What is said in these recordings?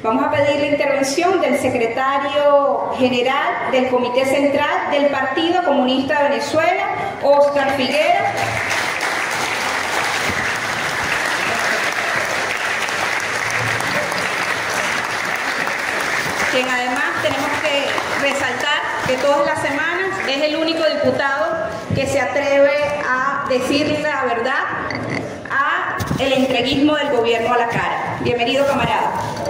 Vamos a pedir la intervención del secretario general del Comité Central del Partido Comunista de Venezuela, Óscar Figuera. Quien además tenemos que resaltar que todas las semanas es el único diputado que se atreve a decirle la verdad a el entreguismo del gobierno a la cara. Bienvenido, camarada.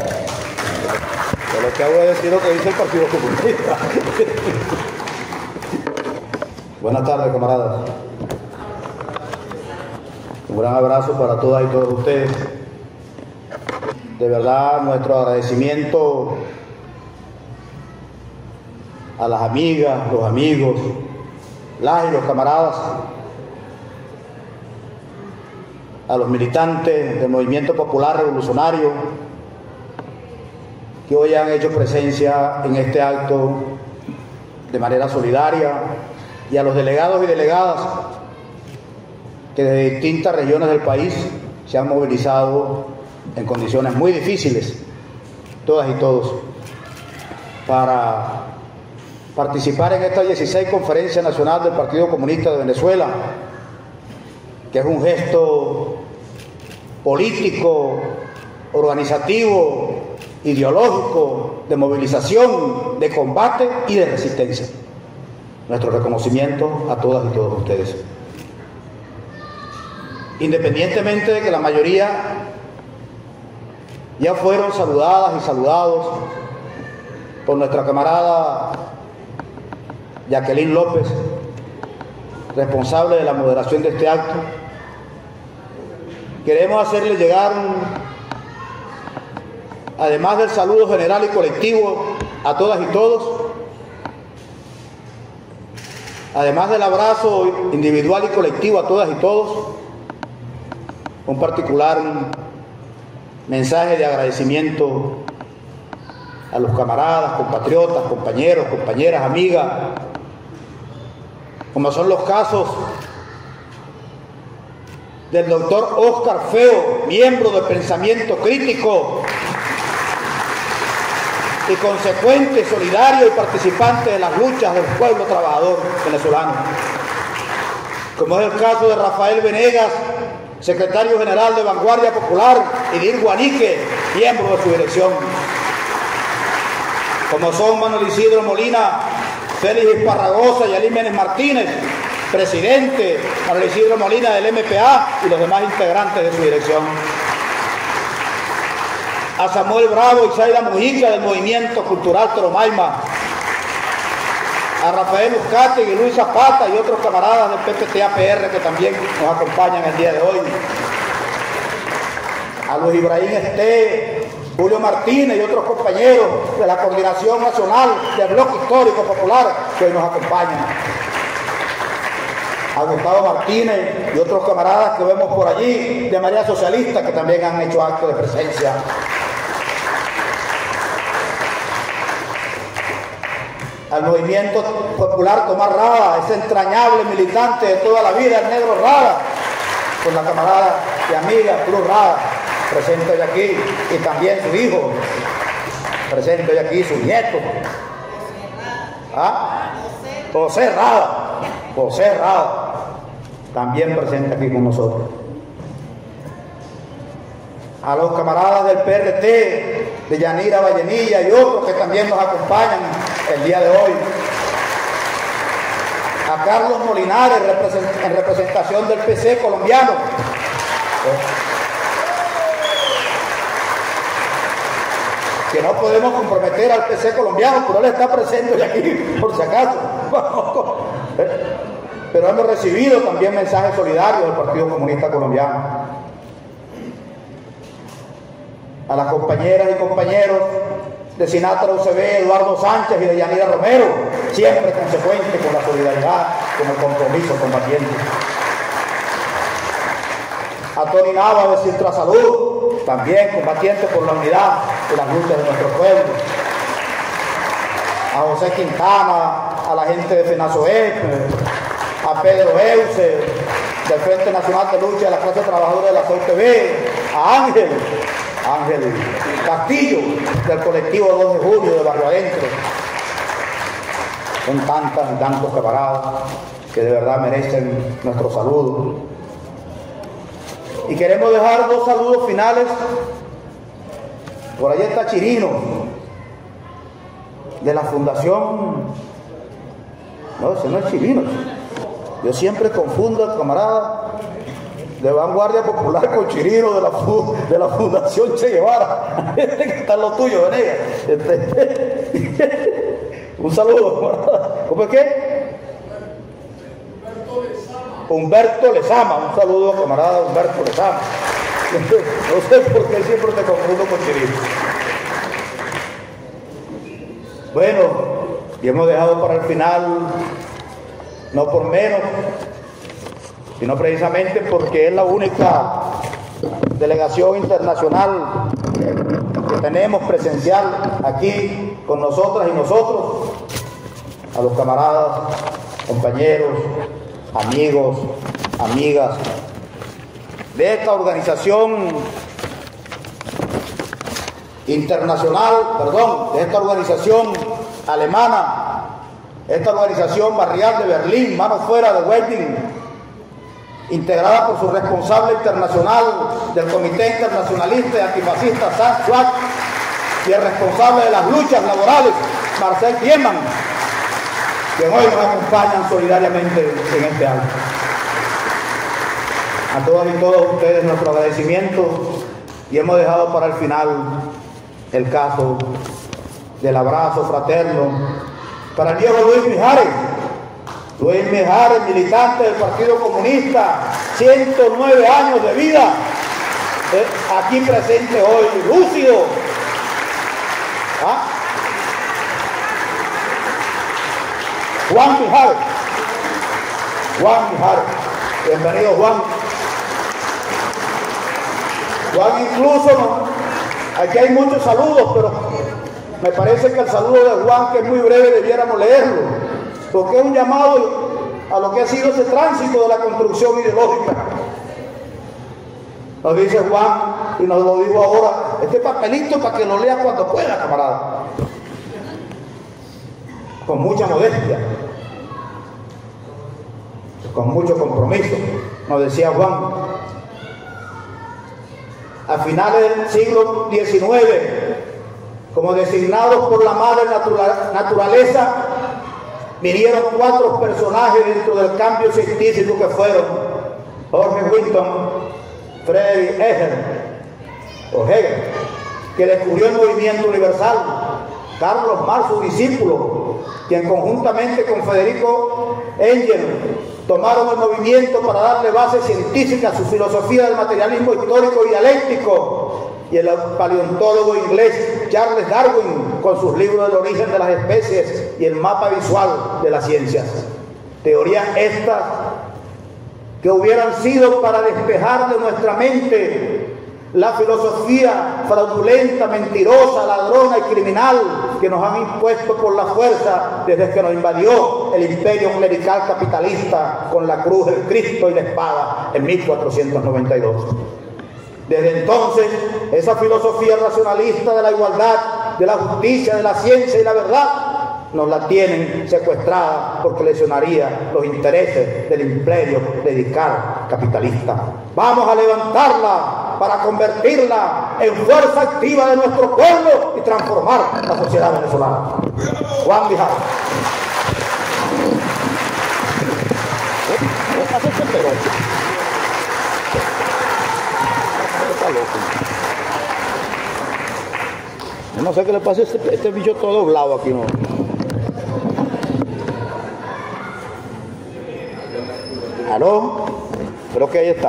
Yo lo que hago es decir lo que dice el Partido Comunista. Buenas tardes, camaradas. Un gran abrazo para todas y todos ustedes. De verdad, nuestro agradecimiento a las amigas, los amigos, las y los camaradas, a los militantes del Movimiento Popular Revolucionario que hoy han hecho presencia en este acto de manera solidaria, y a los delegados y delegadas que desde distintas regiones del país se han movilizado en condiciones muy difíciles, todas y todos, para participar en esta 16 Conferencia Nacional del Partido Comunista de Venezuela, que es un gesto político, organizativo, ideológico, de movilización, de combate y de resistencia. Nuestro reconocimiento a todas y todos ustedes. Independientemente de que la mayoría ya fueron saludadas y saludados por nuestra camarada Jacqueline López, responsable de la moderación de este acto, queremos hacerle llegar, además del saludo general y colectivo a todas y todos, además del abrazo individual y colectivo a todas y todos, un particular mensaje de agradecimiento a los camaradas, compatriotas, compañeros, compañeras, amigas, como son los casos del doctor Óscar Feo, miembro del Pensamiento Crítico y consecuente, solidario y participante de las luchas del pueblo trabajador venezolano, como es el caso de Rafael Venegas, secretario general de Vanguardia Popular, y Dir Guanique, miembro de su dirección, como son Manuel Isidro Molina, Félix Esparragosa y Ali Méndez Martínez, presidente, Manuel Isidro Molina del MPA y los demás integrantes de su dirección, a Samuel Bravo y Zaida Mujica del Movimiento Cultural Toromaima, a Rafael Uzcategui y Luis Zapata y otros camaradas del PPT-APR que también nos acompañan el día de hoy, a Luis Ibrahim Esté, Julio Martínez y otros compañeros de la Coordinación Nacional del Bloque Histórico Popular que hoy nos acompañan, a Gustavo Martínez y otros camaradas que vemos por allí de Marea Socialista que también han hecho acto de presencia, al Movimiento Popular Tomás Rada, ese entrañable militante de toda la vida, el negro Rada, con la camarada y amiga Cruz Rada, presente hoy aquí, y también su hijo, presente hoy aquí, su nieto, José Rada, también presente aquí con nosotros. A los camaradas del PRT, de Yanira Vallenilla y otros que también nos acompañan el día de hoy. A Carlos Molinares, en representación del PC colombiano. Que no podemos comprometer al PC colombiano, pero él está presente hoy aquí, por si acaso. Pero hemos recibido también mensajes solidarios del Partido Comunista Colombiano. A las compañeras y compañeros de Sinatra UCB, Eduardo Sánchez y de Yanira Romero, siempre consecuente con la solidaridad, con el compromiso combatiente. A Tony Nava de Sintra Salud, también combatiente por la unidad de las luchas de nuestro pueblo. A José Quintana, a la gente de FENASOEP, a Pedro Euse, del Frente Nacional de Lucha de la Clase Trabajadora de la COTV, a Ángel Castillo, del colectivo 2 de julio de Barrio Adentro. Son tantas y tantos camaradas que de verdad merecen nuestro saludo. Y queremos dejar dos saludos finales. Por ahí está Chirino, de la Fundación. No, ese no es Chirino. Yo siempre confundo al camarada de Vanguardia Popular con Chirino de la Fundación Che Guevara. Este que está en lo tuyo, Venegas. Un saludo, camarada. ¿Cómo es que? Humberto Lezama. Un saludo, camarada Humberto Lezama. No sé por qué siempre te confundo con Chirino. Bueno, y hemos dejado para el final, no por menos, sino precisamente porque es la única delegación internacional que tenemos presencial aquí con nosotras y nosotros, a los camaradas, compañeros, amigos, amigas de esta organización internacional, de esta organización alemana, esta organización barrial de Berlín, Manos Fuera de Wedding, integrada por su responsable internacional del Comité Internacionalista y Antifascista, Sam Schwartz, y el responsable de las luchas laborales, Marcel Biemann, que hoy nos acompañan solidariamente en este acto. A todas y todos ustedes nuestro agradecimiento, y hemos dejado para el final el caso del abrazo fraterno para el viejo Luis Mijares. Luis Mijares, militante del Partido Comunista, 109 años de vida, aquí presente hoy, lúcido. Juan Mijares, bienvenido Juan. Juan incluso, aquí hay muchos saludos, pero me parece que el saludo de Juan, que es muy breve, debiéramos leerlo, porque es un llamado a lo que ha sido ese tránsito de la construcción ideológica. Nos dice Juan, y nos lo digo ahora, este papelito para que lo lea cuando pueda, camarada, con mucha modestia, con mucho compromiso. Nos decía Juan, a finales del siglo XIX, como designados por la madre naturaleza, vinieron 4 personajes dentro del cambio científico que fueron Jorge Winton, Friedrich Hegel, que descubrió el movimiento universal, Carlos Marx, su discípulo, quien conjuntamente con Federico Engel tomaron el movimiento para darle base científica a su filosofía del materialismo histórico y dialéctico, y el paleontólogo inglés Charles Darwin con sus libros del origen de las especies y el mapa visual de las ciencias. Teorías estas que hubieran sido para despejar de nuestra mente la filosofía fraudulenta, mentirosa, ladrona y criminal que nos han impuesto por la fuerza desde que nos invadió el imperio clerical capitalista con la cruz, el Cristo y la espada en 1492. Desde entonces, esa filosofía racionalista de la igualdad, de la justicia, de la ciencia y la verdad, nos la tienen secuestrada porque lesionaría los intereses del imperio clerical capitalista. Vamos a levantarla para convertirla en fuerza activa de nuestro pueblo y transformar la sociedad venezolana. Juan Mijares. Yo no sé qué le pasa a este bicho todo doblado aquí, ¿no? ¿Aló? Creo que ahí está.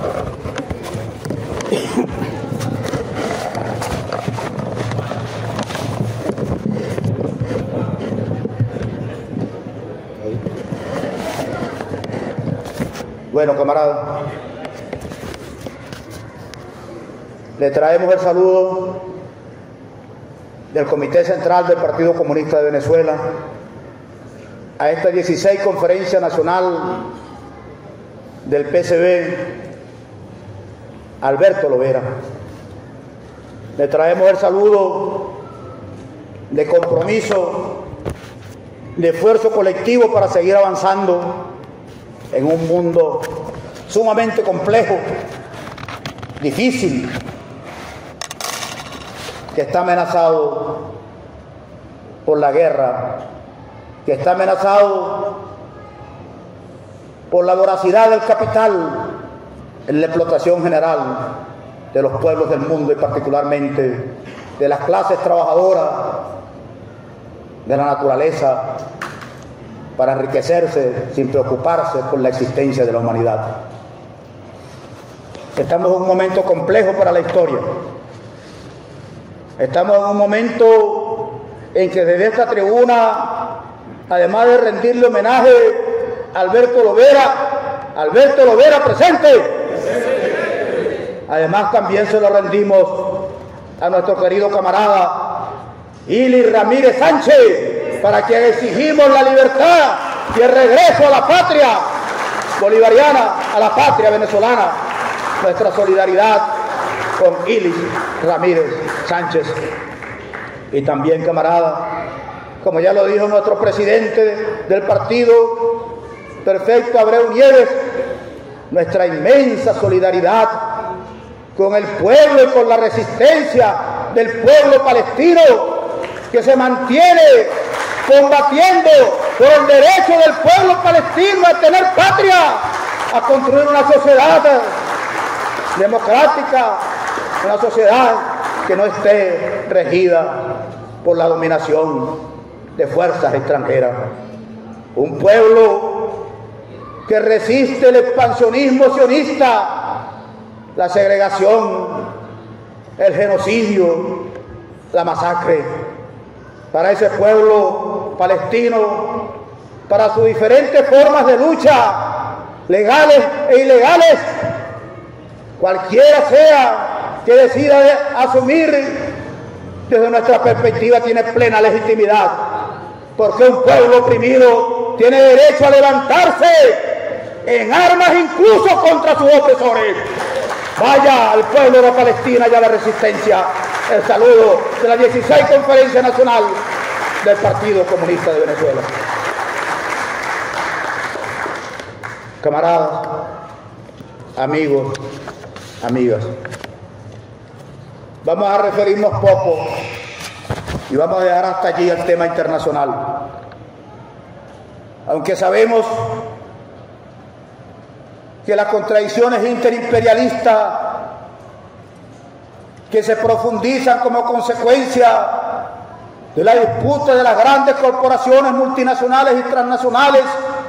Bueno, camarada, le traemos el saludo del Comité Central del Partido Comunista de Venezuela a esta 16 Conferencia Nacional del PCB, Alberto Lovera. Le traemos el saludo de compromiso, de esfuerzo colectivo para seguir avanzando en un mundo sumamente complejo, difícil, que está amenazado por la guerra, que está amenazado por la voracidad del capital en la explotación general de los pueblos del mundo y particularmente de las clases trabajadoras de la naturaleza para enriquecerse sin preocuparse por la existencia de la humanidad. Estamos en un momento complejo para la historia. Estamos en un momento en que desde esta tribuna, además de rendirle homenaje a Alberto Lovera presente, además también se lo rendimos a nuestro querido camarada Ili Ramírez Sánchez, para quien exigimos la libertad y el regreso a la patria bolivariana, a la patria venezolana. Nuestra solidaridad con Ili Ramírez Sánchez. Y también, camarada, como ya lo dijo nuestro presidente del partido, Perfecto Abreu Nieves, nuestra inmensa solidaridad con el pueblo y con la resistencia del pueblo palestino que se mantiene combatiendo por el derecho del pueblo palestino a tener patria, a construir una sociedad democrática, una sociedad que no esté regida por la dominación de fuerzas extranjeras. Un pueblo que resiste el expansionismo sionista, la segregación, el genocidio, la masacre. Para ese pueblo palestino, para sus diferentes formas de lucha, legales e ilegales, cualquiera sea que decida asumir, desde nuestra perspectiva tiene plena legitimidad, porque un pueblo oprimido tiene derecho a levantarse en armas incluso contra sus opresores. Vaya al pueblo de Palestina y a la resistencia. El saludo de la 16 Conferencia Nacional del Partido Comunista de Venezuela. Camaradas, amigos, amigas, vamos a referirnos poco y vamos a dejar hasta allí el tema internacional. Aunque sabemos que las contradicciones interimperialistas que se profundizan como consecuencia de la disputa de las grandes corporaciones multinacionales y transnacionales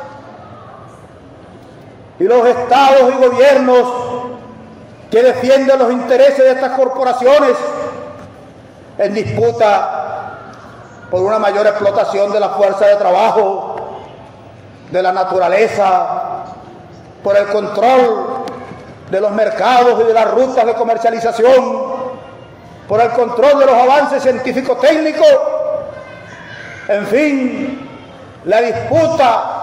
y los estados y gobiernos que defienden los intereses de estas corporaciones en disputa por una mayor explotación de la fuerza de trabajo, de la naturaleza, por el control de los mercados y de las rutas de comercialización, por el control de los avances científico-técnicos, en fin, la disputa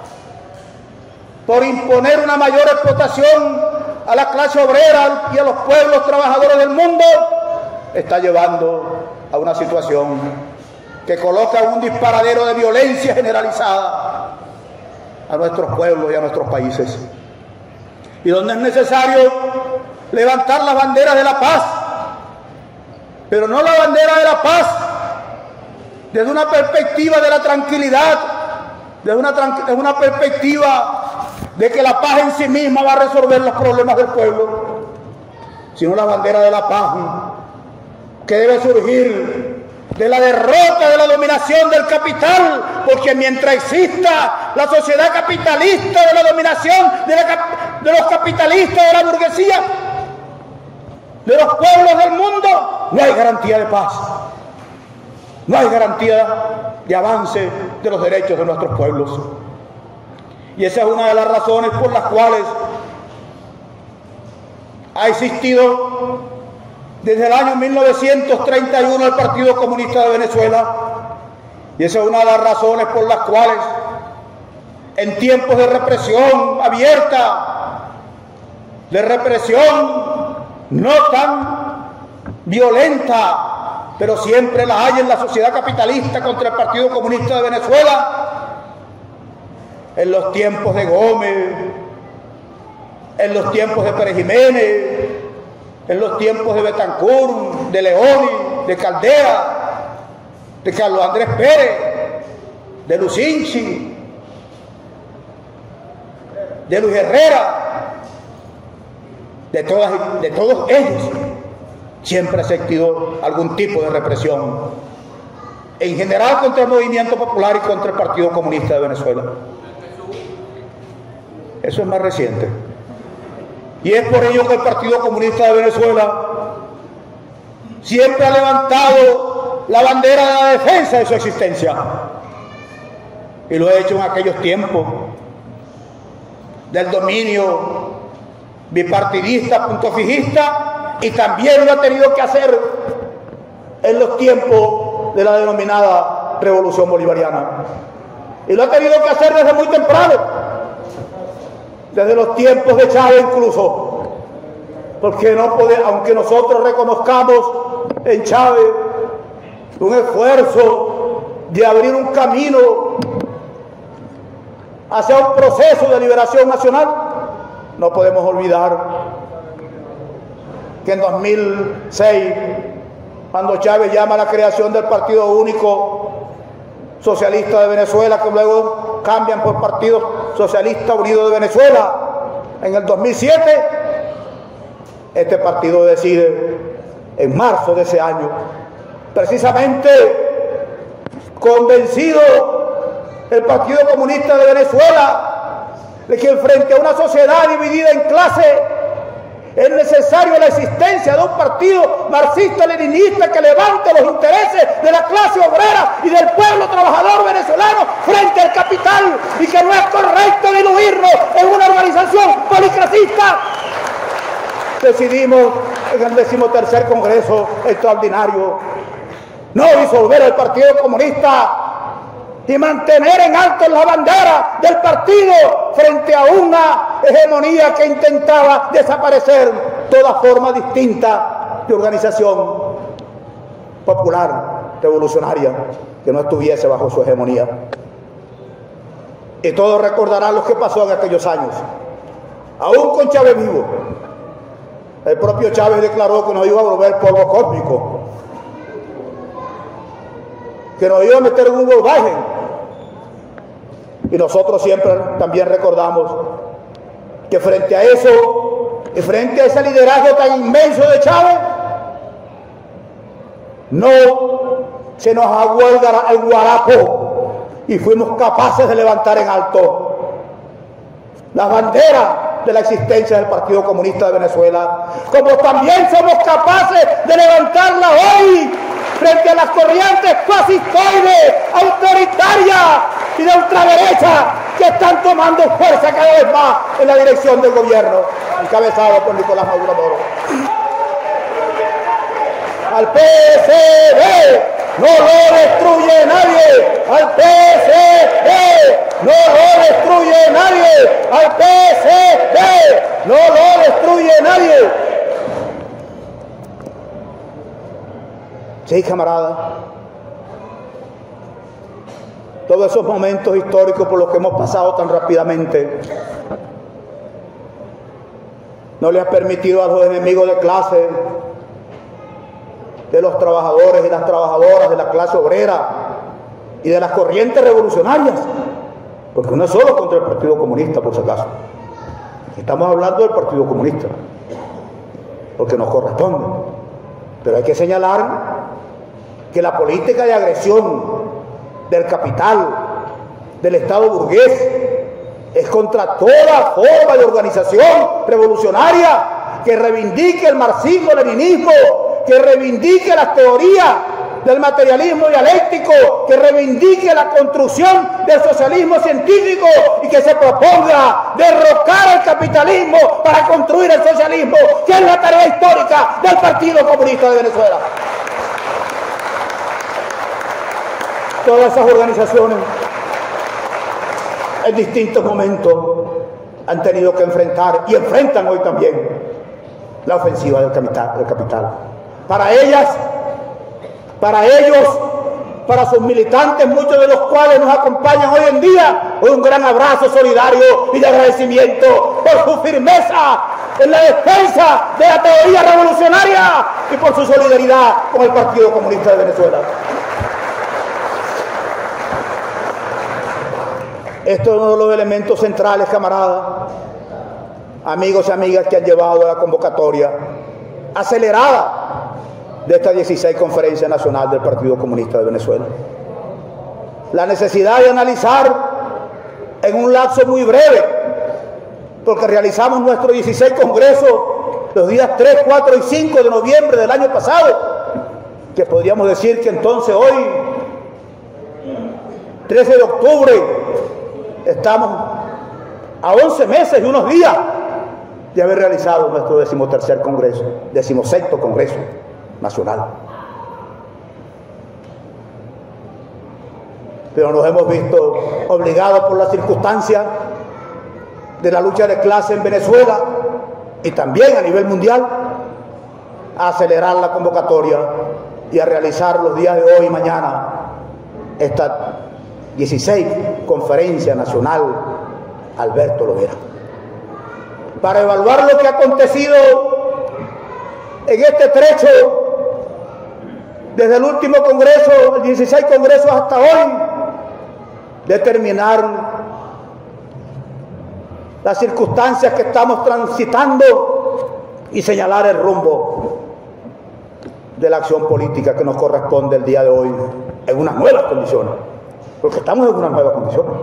por imponer una mayor explotación a la clase obrera y a los pueblos trabajadores del mundo, está llevando a una situación que coloca un disparadero de violencia generalizada a nuestros pueblos y a nuestros países, y donde es necesario levantar las banderas de la paz, pero no la bandera de la paz desde una perspectiva de la tranquilidad, desde una perspectiva de que la paz en sí misma va a resolver los problemas del pueblo, sino la bandera de la paz que debe surgir de la derrota de la dominación del capital, porque mientras exista la sociedad capitalista de la dominación de los capitalistas, de la burguesía, de los pueblos del mundo, no hay garantía de paz, no hay garantía de avance de los derechos de nuestros pueblos. Y esa es una de las razones por las cuales ha existido desde el año 1931 el Partido Comunista de Venezuela, y esa es una de las razones por las cuales en tiempos de represión abierta, de represión no tan violenta, pero siempre las hay en la sociedad capitalista contra el Partido Comunista de Venezuela, en los tiempos de Gómez, en los tiempos de Pérez Jiménez, en los tiempos de Betancourt, de Leoni, de Caldera, de Carlos Andrés Pérez, de Lucinchi, de Luis Herrera, de todos ellos, siempre ha existido algún tipo de represión, en general contra el movimiento popular y contra el Partido Comunista de Venezuela. Eso es más reciente. Y es por ello que el Partido Comunista de Venezuela siempre ha levantado la bandera de la defensa de su existencia. Y lo ha hecho en aquellos tiempos del dominio bipartidista, puntofijista, y también lo ha tenido que hacer en los tiempos de la denominada Revolución Bolivariana. Y lo ha tenido que hacer desde muy temprano, desde los tiempos de Chávez incluso, porque no podemos, aunque nosotros reconozcamos en Chávez un esfuerzo de abrir un camino hacia un proceso de liberación nacional, no podemos olvidar que en 2006, cuando Chávez llama a la creación del Partido Único Socialista de Venezuela, que luego cambian por Partido Socialista Unido de Venezuela, en el 2007, este partido decide, en marzo de ese año, precisamente convencido el Partido Comunista de Venezuela de que frente a una sociedad dividida en clases es necesario la existencia de un partido marxista-leninista que levante los intereses de la clase obrera y del pueblo trabajador venezolano frente al capital, y que no es correcto diluirlo en una organización policracista. Decidimos en el 13º Congreso Extraordinario no disolver el Partido Comunista y mantener en alto la bandera del partido frente a una hegemonía que intentaba desaparecer toda forma distinta de organización popular, revolucionaria, que no estuviese bajo su hegemonía. Y todos recordarán lo que pasó en aquellos años, aún con Chávez vivo. El propio Chávez declaró que nos iba a volver polvo cósmico, que nos iba a meter en un Volkswagen. Y nosotros siempre también recordamos que frente a eso, y frente a ese liderazgo tan inmenso de Chávez, no se nos aguó el guarapo y fuimos capaces de levantar en alto la bandera de la existencia del Partido Comunista de Venezuela, como también somos capaces de levantarla hoy frente a las corrientes fascistoides, autoritarias y de ultraderecha que están tomando fuerza cada vez más en la dirección del gobierno, encabezado por Nicolás Maduro Moro. Al PSV no lo destruye nadie, al PSV no lo destruye nadie, al PSV no lo destruye nadie. Sí, camarada, todos esos momentos históricos por los que hemos pasado tan rápidamente no le ha permitido a los enemigos de clase, de los trabajadores y las trabajadoras, de la clase obrera y de las corrientes revolucionarias, porque no es solo contra el Partido Comunista, por si acaso, estamos hablando del Partido Comunista, porque nos corresponde, pero hay que señalar que la política de agresión del capital, del Estado burgués, es contra toda forma de organización revolucionaria que reivindique el marxismo-leninismo, que reivindique las teorías del materialismo dialéctico, que reivindique la construcción del socialismo científico y que se proponga derrocar el capitalismo para construir el socialismo, que es la tarea histórica del Partido Comunista de Venezuela. Todas esas organizaciones en distintos momentos han tenido que enfrentar y enfrentan hoy también la ofensiva del capital. Para ellas Para ellos, para sus militantes, muchos de los cuales nos acompañan hoy en día, un gran abrazo solidario y de agradecimiento por su firmeza en la defensa de la teoría revolucionaria y por su solidaridad con el Partido Comunista de Venezuela. Esto es uno de los elementos centrales, camaradas, amigos y amigas, que han llevado a la convocatoria acelerada de esta 16 Conferencia Nacional del Partido Comunista de Venezuela. La necesidad de analizar en un lapso muy breve, porque realizamos nuestro 16 Congreso los días 3, 4 y 5 de noviembre del año pasado, que podríamos decir que entonces hoy, 13 de octubre, estamos a 11 meses y unos días de haber realizado nuestro 13º Congreso, 16º Congreso Nacional. Pero nos hemos visto obligados por las circunstancias de la lucha de clase en Venezuela y también a nivel mundial a acelerar la convocatoria y a realizar los días de hoy y mañana esta 16 Conferencia Nacional Alberto Lovera, para evaluar lo que ha acontecido en este trecho desde el último Congreso, el 16 Congreso hasta hoy, determinar las circunstancias que estamos transitando y señalar el rumbo de la acción política que nos corresponde el día de hoy en unas nuevas condiciones, porque estamos en unas nuevas condiciones.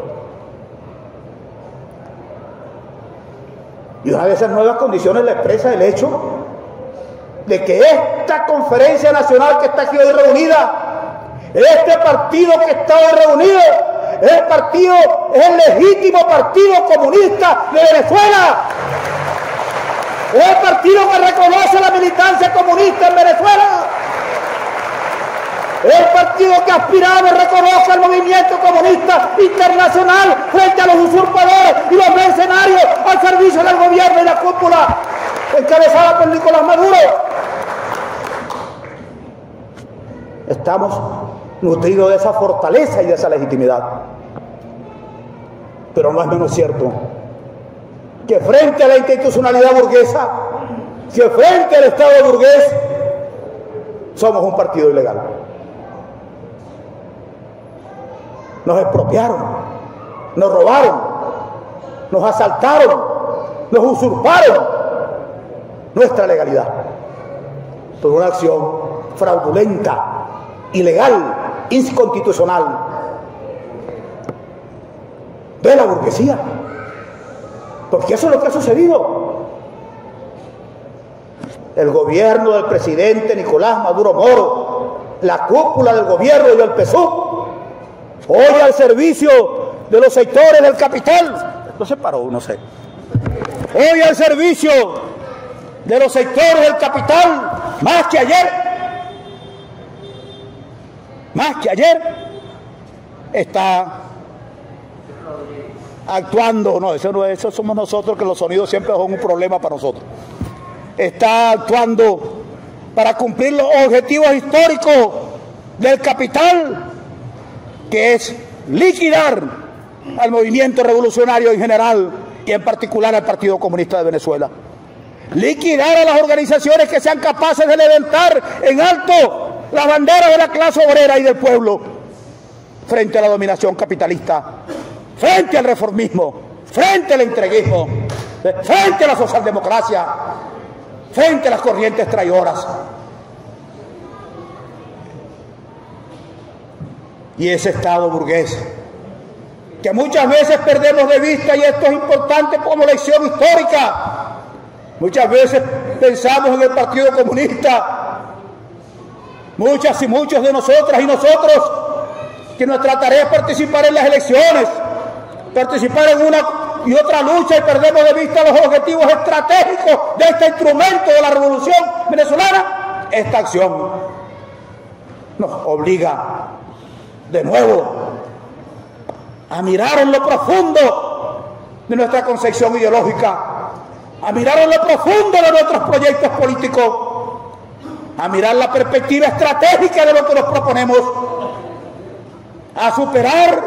Y una de esas nuevas condiciones la expresa el hecho de que esta conferencia nacional que está aquí hoy reunida, este partido que está hoy reunido, es el legítimo Partido Comunista de Venezuela. Es el partido que reconoce la militancia comunista en Venezuela. Es el partido que aspiramos reconoce el movimiento comunista internacional frente a los usurpadores y los mercenarios al servicio del gobierno y la cúpula encabezada por Nicolás Maduro. Estamos nutridos de esa fortaleza y de esa legitimidad. Pero no es menos cierto que frente a la institucionalidad burguesa, que frente al Estado burgués, somos un partido ilegal. Nos expropiaron, nos robaron, nos asaltaron, nos usurparon nuestra legalidad por una acción fraudulenta, ilegal, inconstitucional de la burguesía, porque eso es lo que ha sucedido. El gobierno del presidente Nicolás Maduro Moro, la cúpula del gobierno y del PSUV, hoy al servicio de los sectores del capital, no se paró, no sé, hoy al servicio de los sectores del capital, más que ayer, está actuando, no, eso somos nosotros, que los sonidos siempre son un problema para nosotros. Está actuando para cumplir los objetivos históricos del capital, que es liquidar al movimiento revolucionario en general y en particular al Partido Comunista de Venezuela. Liquidar a las organizaciones que sean capaces de levantar en alto las banderas de la clase obrera y del pueblo frente a la dominación capitalista, frente al reformismo, frente al entreguismo, frente a la socialdemocracia, frente a las corrientes traidoras. Y ese Estado burgués, que muchas veces perdemos de vista, y esto es importante como lección histórica, muchas veces pensamos en el Partido Comunista, muchas y muchos de nosotras y nosotros, que nuestra tarea es participar en las elecciones, participar en una y otra lucha, y perdemos de vista los objetivos estratégicos de este instrumento de la revolución venezolana. Esta acción nos obliga de nuevo a mirar en lo profundo de nuestra concepción ideológica, a mirar en lo profundo de nuestros proyectos políticos, a mirar la perspectiva estratégica de lo que nos proponemos, a superar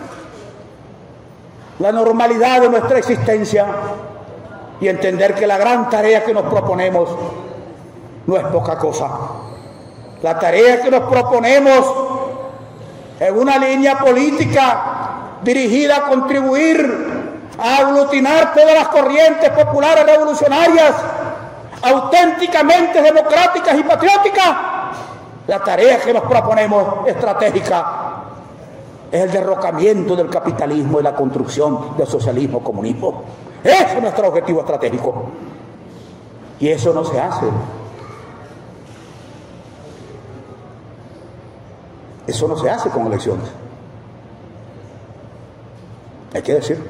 la normalidad de nuestra existencia y entender que la gran tarea que nos proponemos no es poca cosa. La tarea que nos proponemos es una línea política dirigida a contribuir a aglutinar todas las corrientes populares revolucionarias, auténticamente democráticas y patrióticas. La tarea que nos proponemos estratégica es el derrocamiento del capitalismo y la construcción del socialismo-comunismo. Ese es nuestro objetivo estratégico. Y eso no se hace. Eso no se hace con elecciones. Hay que decir.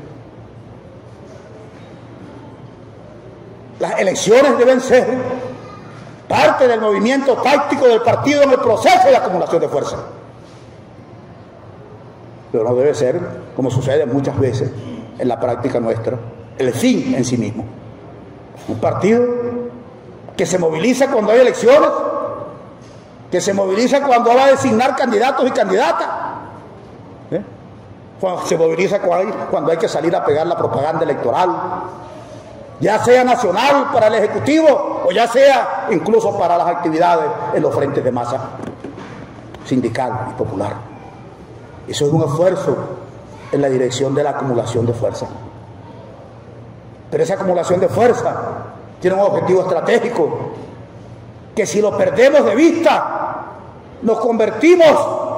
Las elecciones deben ser parte del movimiento táctico del partido en el proceso de acumulación de fuerza. Pero no debe ser, como sucede muchas veces en la práctica nuestra, el fin en sí mismo. Un partido que se moviliza cuando hay elecciones, que se moviliza cuando va a designar candidatos y candidatas, se moviliza cuando hay que salir a pegar la propaganda electoral, ya sea nacional para el Ejecutivo o ya sea incluso para las actividades en los frentes de masa sindical y popular. Eso es un esfuerzo en la dirección de la acumulación de fuerza. Pero esa acumulación de fuerza tiene un objetivo estratégico, que si lo perdemos de vista, nos convertimos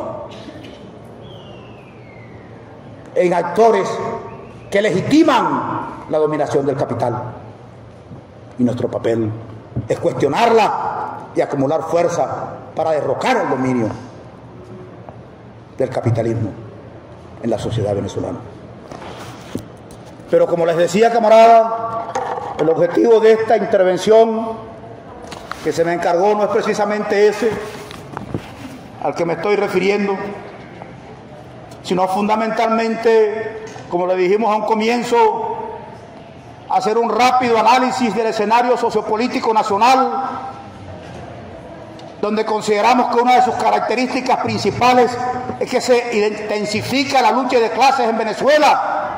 en actores que legitiman la dominación del capital. Y nuestro papel es cuestionarla y acumular fuerza para derrocar el dominio del capitalismo en la sociedad venezolana. Pero como les decía, camarada, el objetivo de esta intervención que se me encargó no es precisamente ese al que me estoy refiriendo, sino fundamentalmente, como le dijimos a un comienzo, hacer un rápido análisis del escenario sociopolítico nacional, donde consideramos que una de sus características principales es que se intensifica la lucha de clases en Venezuela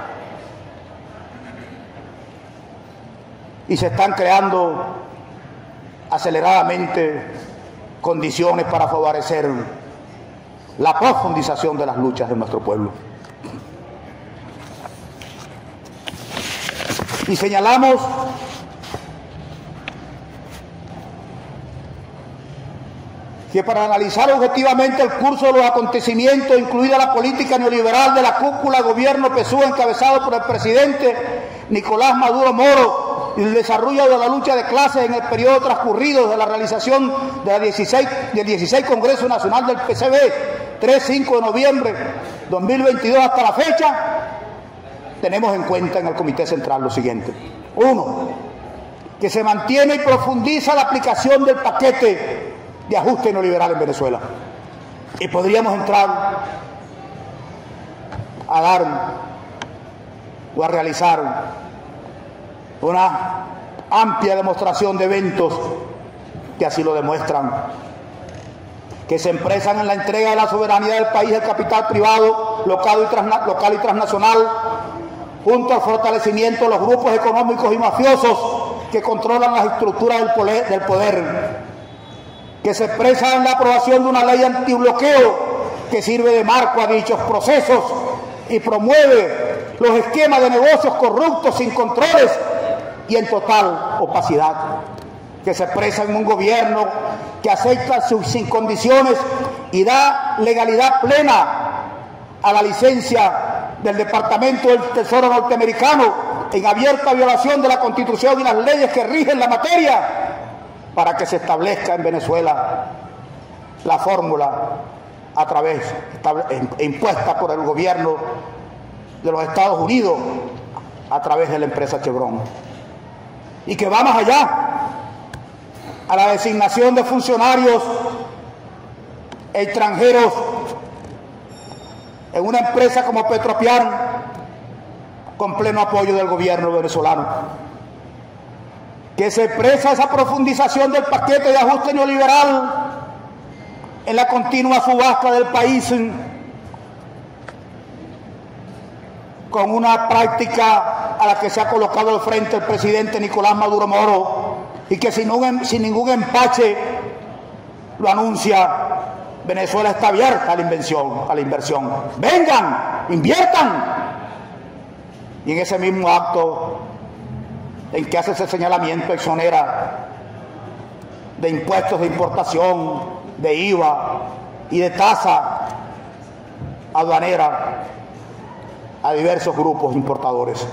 y se están creando aceleradamente condiciones para favorecer la profundización de las luchas de nuestro pueblo. Y señalamos que para analizar objetivamente el curso de los acontecimientos, incluida la política neoliberal de la cúpula gobierno PSUV encabezado por el presidente Nicolás Maduro Moro, y el desarrollo de la lucha de clases en el periodo transcurrido de la realización del 16 Congreso Nacional del PCB, 3-5 de noviembre de 2022 hasta la fecha, tenemos en cuenta en el Comité Central lo siguiente. 1. Que se mantiene y profundiza la aplicación del paquete de ajuste neoliberal en Venezuela. Y podríamos entrar a dar o a realizar una amplia demostración de eventos que así lo demuestran, que se expresan en la entrega de la soberanía del país al capital privado, local y transnacional, junto al fortalecimiento de los grupos económicos y mafiosos que controlan las estructuras del poder, que se expresa en la aprobación de una ley antibloqueo que sirve de marco a dichos procesos y promueve los esquemas de negocios corruptos sin controles y en total opacidad, que se expresa en un gobierno que acepta sin condiciones y da legalidad plena a la licencia del Departamento del Tesoro norteamericano en abierta violación de la Constitución y las leyes que rigen la materia, para que se establezca en Venezuela la fórmula a través impuesta por el gobierno de los Estados Unidos a través de la empresa Chevron, y que va más allá a la designación de funcionarios extranjeros en una empresa como Petropiar con pleno apoyo del gobierno venezolano. que se expresa esa profundización del paquete de ajuste neoliberal en la continua subasta del país, con una práctica a la que se ha colocado al frente el presidente Nicolás Maduro Moro, y que sin ningún empache lo anuncia: Venezuela está abierta a la inversión. Vengan, inviertan. Y en ese mismo acto en que hace ese señalamiento, exonera de impuestos de importación, de IVA y de tasa aduanera a diversos grupos importadores,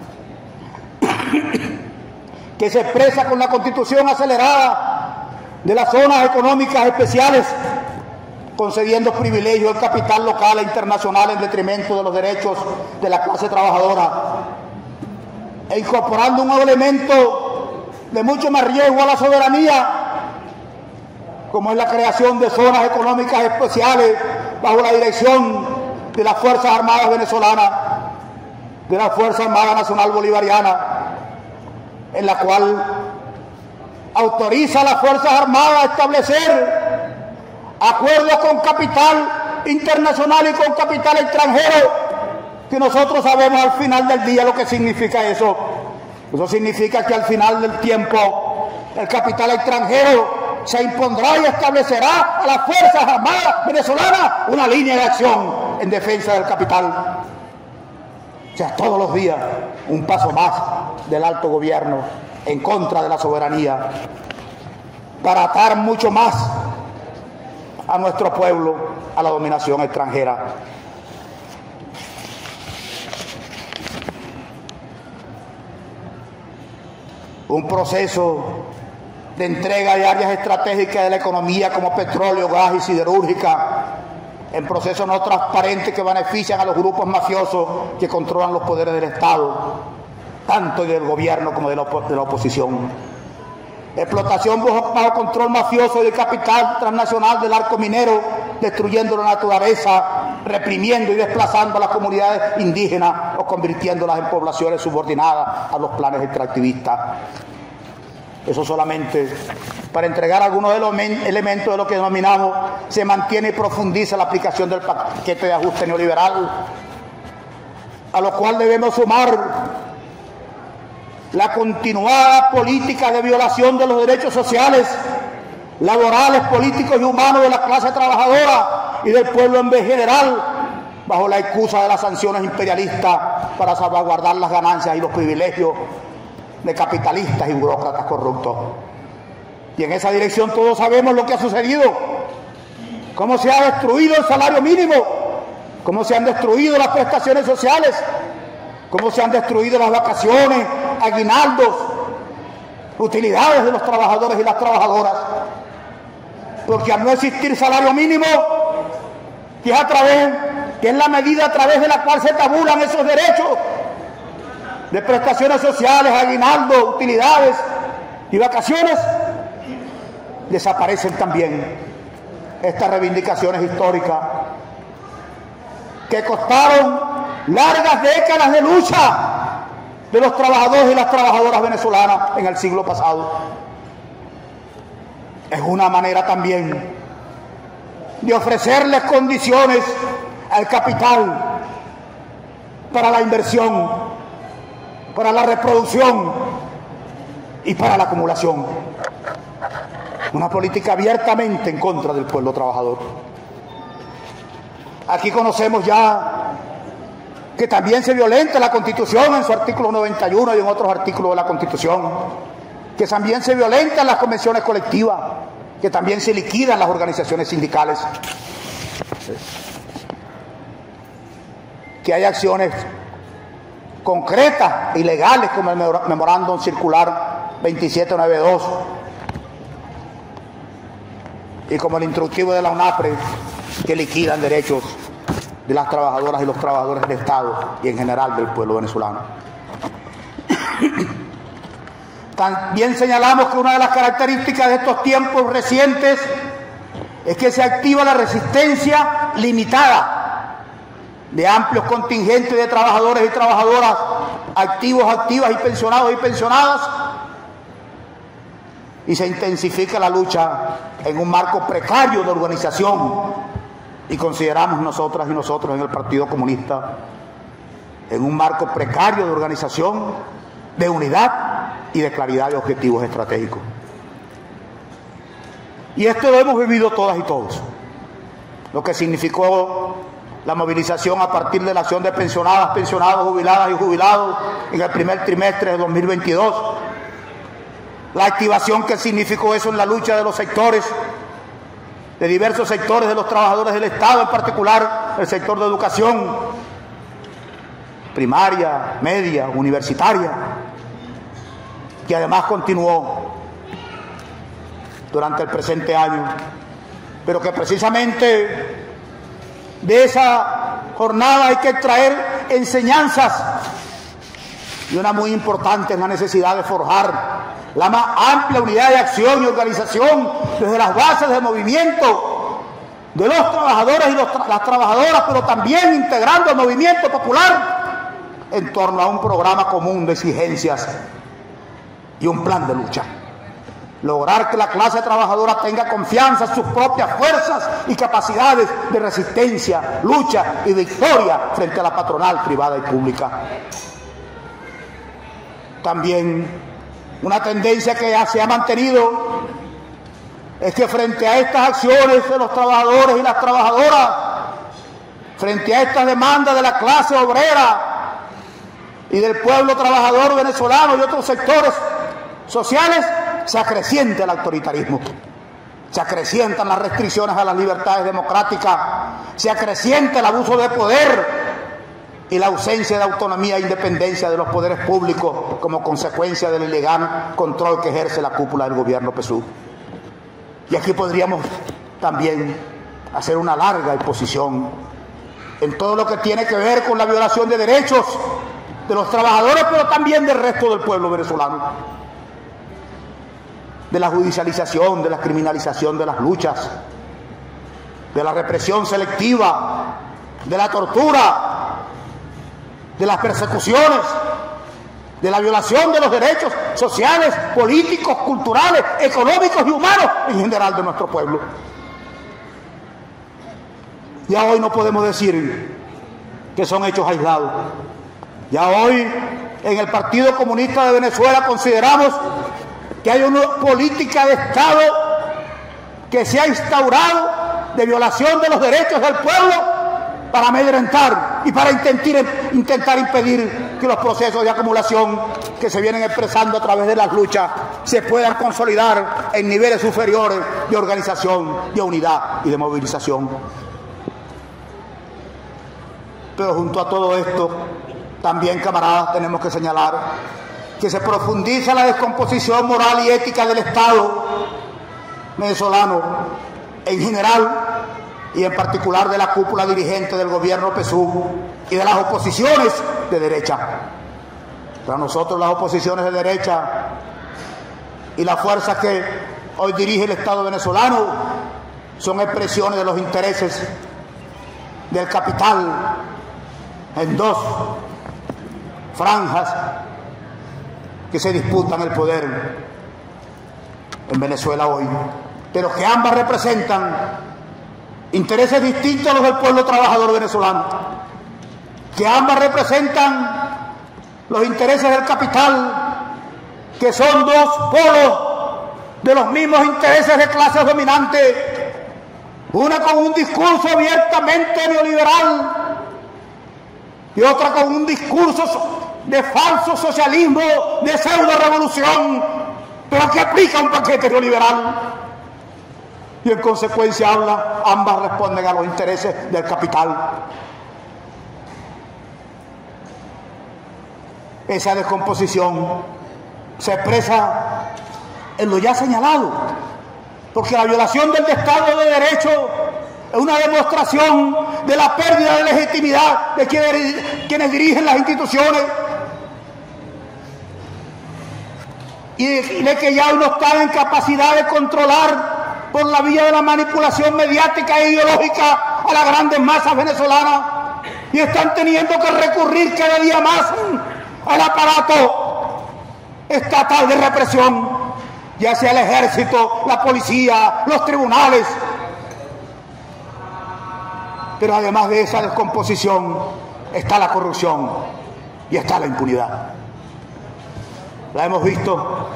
que se expresa con la constitución acelerada de las zonas económicas especiales, concediendo privilegios al capital local e internacional en detrimento de los derechos de la clase trabajadora, e incorporando un elemento de mucho más riesgo a la soberanía, como es la creación de zonas económicas especiales bajo la dirección de las Fuerzas Armadas venezolanas, de la Fuerza Armada Nacional Bolivariana, en la cual autoriza a las Fuerzas Armadas a establecer acuerdos con capital internacional y con capital extranjero, que nosotros sabemos al final del día lo que significa eso. Eso significa que al final del tiempo el capital extranjero se impondrá y establecerá a las Fuerzas Armadas venezolanas una línea de acción en defensa del capital. O sea, todos los días un paso más del alto gobierno en contra de la soberanía, para atar mucho más a nuestro pueblo a la dominación extranjera. Un proceso de entrega de áreas estratégicas de la economía como petróleo, gas y siderúrgica, en procesos no transparentes que benefician a los grupos mafiosos que controlan los poderes del Estado, tanto del gobierno como de la oposición. Explotación bajo control mafioso del capital transnacional del arco minero, destruyendo la naturaleza, reprimiendo y desplazando a las comunidades indígenas o convirtiéndolas en poblaciones subordinadas a los planes extractivistas. Eso solamente para entregar algunos de los elementos de lo que denominamos se mantiene y profundiza la aplicación del paquete de ajuste neoliberal, a lo cual debemos sumar la continuada política de violación de los derechos sociales, laborales, políticos y humanos de la clase trabajadora y del pueblo en general, bajo la excusa de las sanciones imperialistas para salvaguardar las ganancias y los privilegios de capitalistas y burócratas corruptos. Y en esa dirección todos sabemos lo que ha sucedido, cómo se ha destruido el salario mínimo, cómo se han destruido las prestaciones sociales, cómo se han destruido las vacaciones, aguinaldos, utilidades de los trabajadores y las trabajadoras, porque al no existir salario mínimo, que es la medida a través de la cual se tabulan esos derechos de prestaciones sociales, aguinaldos, utilidades y vacaciones, desaparecen también estas reivindicaciones históricas que costaron largas décadas de lucha de los trabajadores y las trabajadoras venezolanas en el siglo pasado. Es una manera también de ofrecerles condiciones al capital para la inversión, para la reproducción y para la acumulación. Una política abiertamente en contra del pueblo trabajador. Aquí conocemos ya que también se violenta la Constitución en su artículo 91 y en otros artículos de la Constitución, que también se violentan las convenciones colectivas, que también se liquidan las organizaciones sindicales, que hay acciones concretas y legales como el memorándum circular 2792 y como el instructivo de la UNAPRE, que liquidan derechos de las trabajadoras y los trabajadores del Estado y en general del pueblo venezolano. También señalamos que una de las características de estos tiempos recientes es que se activa la resistencia limitada de amplios contingentes de trabajadores y trabajadoras, activos, activas y pensionados y pensionadas, y se intensifica la lucha en un marco precario de organización, y consideramos nosotras y nosotros en el Partido Comunista en un marco precario de organización, de unidad y de claridad de objetivos estratégicos. Y esto lo hemos vivido todas y todos, lo que significó la movilización a partir de la acción de pensionadas, pensionados, jubiladas y jubilados en el primer trimestre de 2022, la activación que significó eso en la lucha de los sectores, de diversos sectores de los trabajadores del Estado, en particular el sector de educación, primaria, media, universitaria, que además continuó durante el presente año, pero que precisamente de esa jornada hay que extraer enseñanzas, y una muy importante es la necesidad de forjar la más amplia unidad de acción y organización desde las bases del movimiento de los trabajadores y las trabajadoras, pero también integrando el movimiento popular en torno a un programa común de exigencias y un plan de lucha. Lograr que la clase trabajadora tenga confianza en sus propias fuerzas y capacidades de resistencia, lucha y victoria frente a la patronal privada y pública. También una tendencia que ya se ha mantenido es que frente a estas acciones de los trabajadores y las trabajadoras, frente a estas demandas de la clase obrera y del pueblo trabajador venezolano y otros sectores sociales, se acrecienta el autoritarismo, se acrecientan las restricciones a las libertades democráticas, se acrecienta el abuso de poder y la ausencia de autonomía e independencia de los poderes públicos como consecuencia del ilegal control que ejerce la cúpula del gobierno PSUV. Y aquí podríamos también hacer una larga exposición en todo lo que tiene que ver con la violación de derechos de los trabajadores, pero también del resto del pueblo venezolano, de la judicialización, de la criminalización de las luchas, de la represión selectiva, de la tortura, de las persecuciones, de la violación de los derechos sociales, políticos, culturales, económicos y humanos en general de nuestro pueblo. Ya hoy no podemos decir que son hechos aislados. Ya hoy en el Partido Comunista de Venezuela consideramos que hay una política de Estado que se ha instaurado de violación de los derechos del pueblo para amedrentar y para intentar impedir que los procesos de acumulación que se vienen expresando a través de las luchas se puedan consolidar en niveles superiores de organización, de unidad y de movilización. Pero junto a todo esto, también, camaradas, tenemos que señalar que se profundiza la descomposición moral y ética del Estado venezolano en general y en particular de la cúpula dirigente del gobierno PSUV y de las oposiciones de derecha. Para nosotros las oposiciones de derecha y las fuerzas que hoy dirige el Estado venezolano son expresiones de los intereses del capital en dos franjas que se disputan el poder en Venezuela hoy, pero que ambas representan intereses distintos a los del pueblo trabajador venezolano, que ambas representan los intereses del capital, que son dos polos de los mismos intereses de clases dominantes, una con un discurso abiertamente neoliberal y otra con un discurso de falso socialismo, de pseudo revolución, pero que aplica un paquete neoliberal. Y en consecuencia ambas responden a los intereses del capital. Esa descomposición se expresa en lo ya señalado, porque la violación del Estado de Derecho es una demostración de la pérdida de legitimidad de quienes dirigen las instituciones y de que ya no están en capacidad de controlar por la vía de la manipulación mediática e ideológica a las grandes masas venezolanas y están teniendo que recurrir cada día más al aparato estatal de represión ya sea el ejército, la policía, los tribunales. Pero además de esa descomposición está la corrupción y está la impunidad. La hemos visto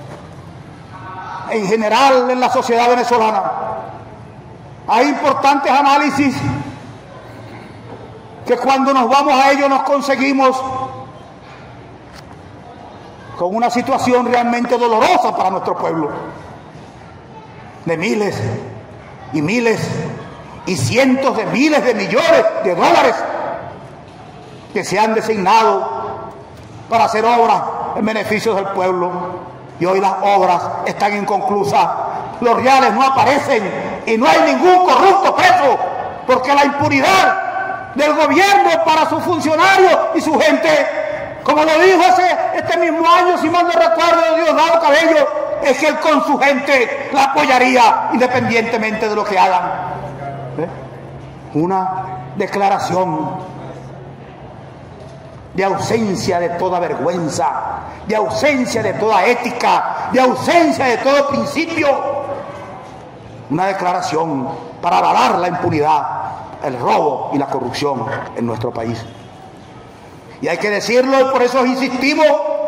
en general en la sociedad venezolana. Hay importantes análisis que cuando nos vamos a ello nos conseguimos con una situación realmente dolorosa para nuestro pueblo, de miles y miles y cientos de miles de millones de dólares que se han designado para hacer obras en beneficio del pueblo, y hoy las obras están inconclusas, los reales no aparecen y no hay ningún corrupto preso, porque la impunidad del gobierno para sus funcionarios y su gente, como lo dijo este mismo año, si mal no recuerdo, Diosdado Cabello, es que él con su gente la apoyaría independientemente de lo que hagan. Una declaración de ausencia de toda vergüenza, de ausencia de toda ética, de ausencia de todo principio. Una declaración para avalar la impunidad, el robo y la corrupción en nuestro país. Y hay que decirlo, y por eso insistimos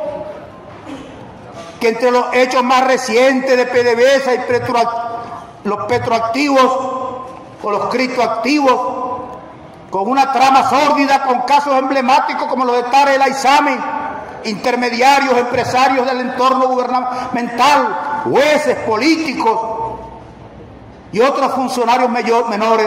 que entre los hechos más recientes de PDVSA y los petroactivos o los criptoactivos, con una trama sórdida, con casos emblemáticos como los de Tara El Aizami, intermediarios, empresarios del entorno gubernamental, jueces, políticos y otros funcionarios menores,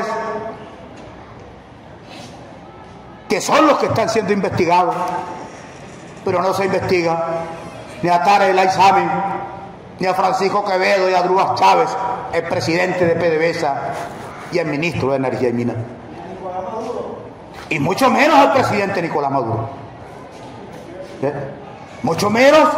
que son los que están siendo investigados, pero no se investiga ni a Tara El Aizami, ni a Francisco Quevedo y a Adrúa Chávez, el presidente de PDVSA y el ministro de Energía y Minas. Y mucho menos al presidente Nicolás Maduro. Mucho menos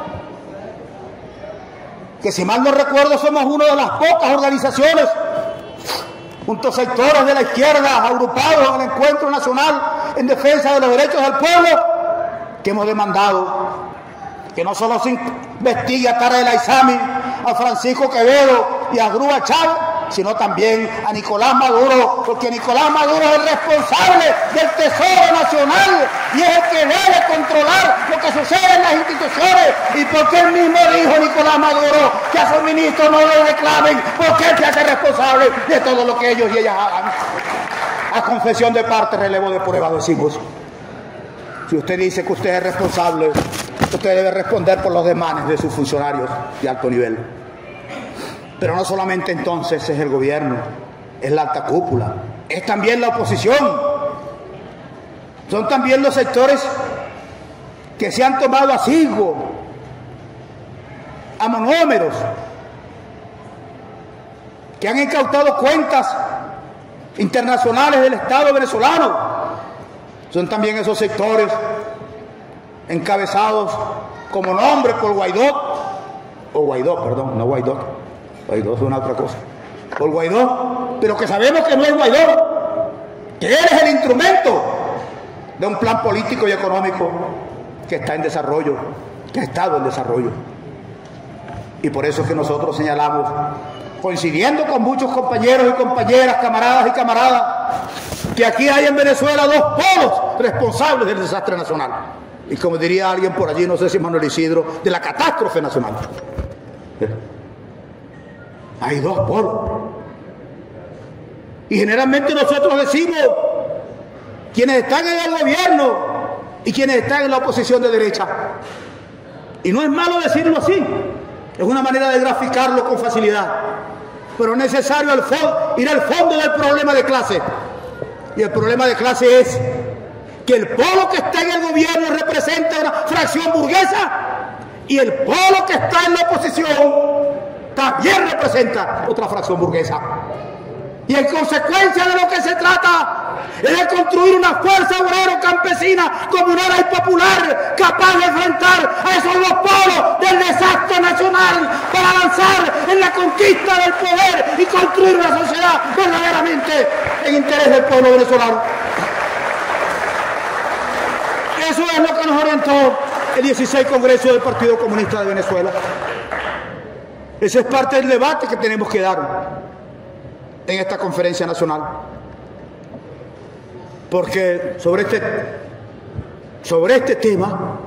que, si mal no recuerdo, somos una de las pocas organizaciones, junto a sectores de la izquierda agrupados en el Encuentro Nacional en Defensa de los Derechos del Pueblo, que hemos demandado que no solo se investigue a Tara El Aizami, a Francisco Quevedo y a Adrúa Chávez, sino también a Nicolás Maduro, porque Nicolás Maduro es el responsable del Tesoro Nacional y es el que debe controlar lo que sucede en las instituciones, y porque él mismo dijo, Nicolás Maduro, que a sus ministros no le reclamen, porque él se hace responsable de todo lo que ellos y ellas hagan. A confesión de parte, relevo de prueba, decimos: si usted dice que usted es responsable, usted debe responder por los desmanes de sus funcionarios de alto nivel. Pero no solamente entonces es el gobierno, es la alta cúpula, es también la oposición. Son también los sectores que se han tomado a silbo, a monómeros, que han incautado cuentas internacionales del Estado venezolano. Son también esos sectores encabezados como nombre por Guaidó, no Guaidó es una otra cosa, por Guaidó, pero que sabemos que no es Guaidó, que él es el instrumento de un plan político y económico que está en desarrollo, que ha estado en desarrollo. Y por eso es que nosotros señalamos, coincidiendo con muchos compañeros y compañeras, camaradas y camaradas, que aquí hay en Venezuela dos polos responsables del desastre nacional. Y como diría alguien por allí, no sé si Manuel Isidro, de la catástrofe nacional. Hay dos polos. Y generalmente nosotros decimos, quienes están en el gobierno y quienes están en la oposición de derecha. Y no es malo decirlo así, es una manera de graficarlo con facilidad. Pero es necesario ir al fondo del problema de clase. Y el problema de clase es que el polo que está en el gobierno representa una fracción burguesa, y el polo que está en la oposición también representa otra fracción burguesa. Y en consecuencia de lo que se trata es de construir una fuerza obrero-campesina, comunal y popular, capaz de enfrentar a esos dos polos del desastre nacional para avanzar en la conquista del poder y construir una sociedad verdaderamente en interés del pueblo venezolano. Eso es lo que nos orientó el 16 Congreso del Partido Comunista de Venezuela. Ese es parte del debate que tenemos que dar en esta conferencia nacional. Porque sobre este tema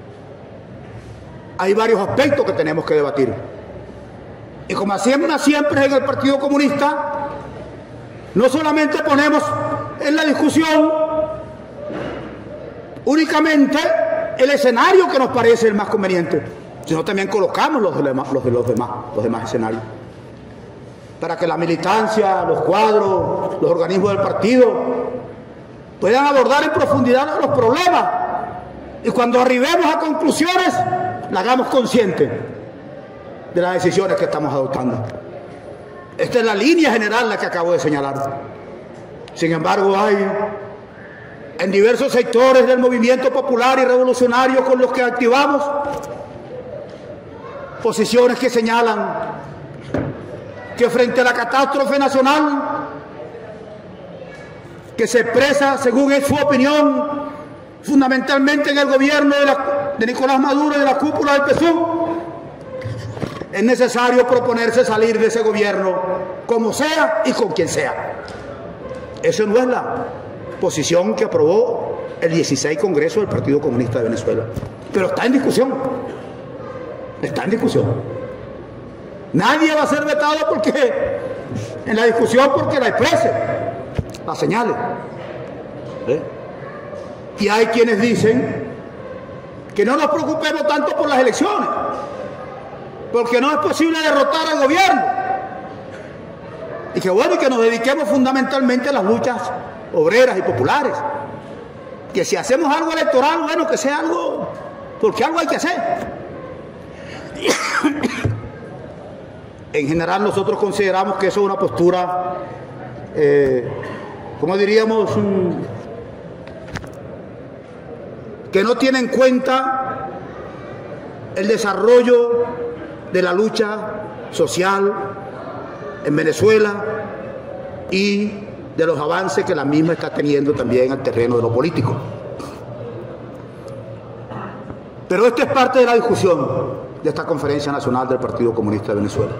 hay varios aspectos que tenemos que debatir. Y como hacemos siempre en el Partido Comunista, no solamente ponemos en la discusión únicamente el escenario que nos parece el más conveniente, sino también colocamos los demás escenarios, para que la militancia, los cuadros, los organismos del partido puedan abordar en profundidad los problemas, y cuando arribemos a conclusiones, la hagamos consciente de las decisiones que estamos adoptando. Esta es la línea general la que acabo de señalar. Sin embargo, hay en diversos sectores del movimiento popular y revolucionario con los que activamos posiciones que señalan que frente a la catástrofe nacional que se expresa, según es su opinión, fundamentalmente en el gobierno de Nicolás Maduro y de la cúpula del PSUV, es necesario proponerse salir de ese gobierno como sea y con quien sea. Esa no es la posición que aprobó el 16 Congreso del Partido Comunista de Venezuela. Pero está en discusión. Está en discusión. Nadie va a ser vetado en la discusión porque la exprese, la señale. Y hay quienes dicen que no nos preocupemos tanto por las elecciones, porque no es posible derrotar al gobierno. Y que bueno, y que nos dediquemos fundamentalmente a las luchas obreras y populares. Que si hacemos algo electoral, bueno, que sea algo, porque algo hay que hacer. En general nosotros consideramos que eso es una postura, como diríamos, que no tiene en cuenta el desarrollo de la lucha social en Venezuela y de los avances que la misma está teniendo también al terreno de lo político. Pero esto es parte de la discusión de esta Conferencia Nacional del Partido Comunista de Venezuela.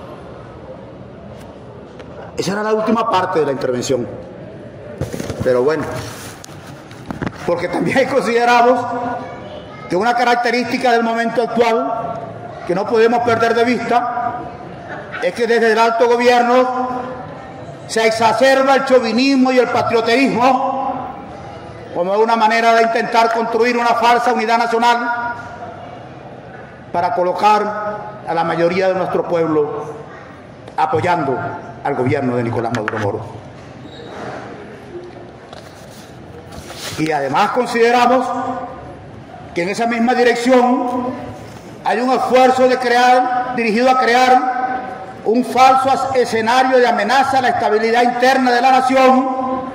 Esa era la última parte de la intervención. Pero bueno, porque también consideramos que una característica del momento actual que no podemos perder de vista es que desde el alto gobierno se exacerba el chauvinismo y el patrioterismo como una manera de intentar construir una falsa unidad nacional para colocar a la mayoría de nuestro pueblo apoyando al gobierno de Nicolás Maduro Moro. Y además consideramos que en esa misma dirección hay un esfuerzo dirigido a crear un falso escenario de amenaza a la estabilidad interna de la nación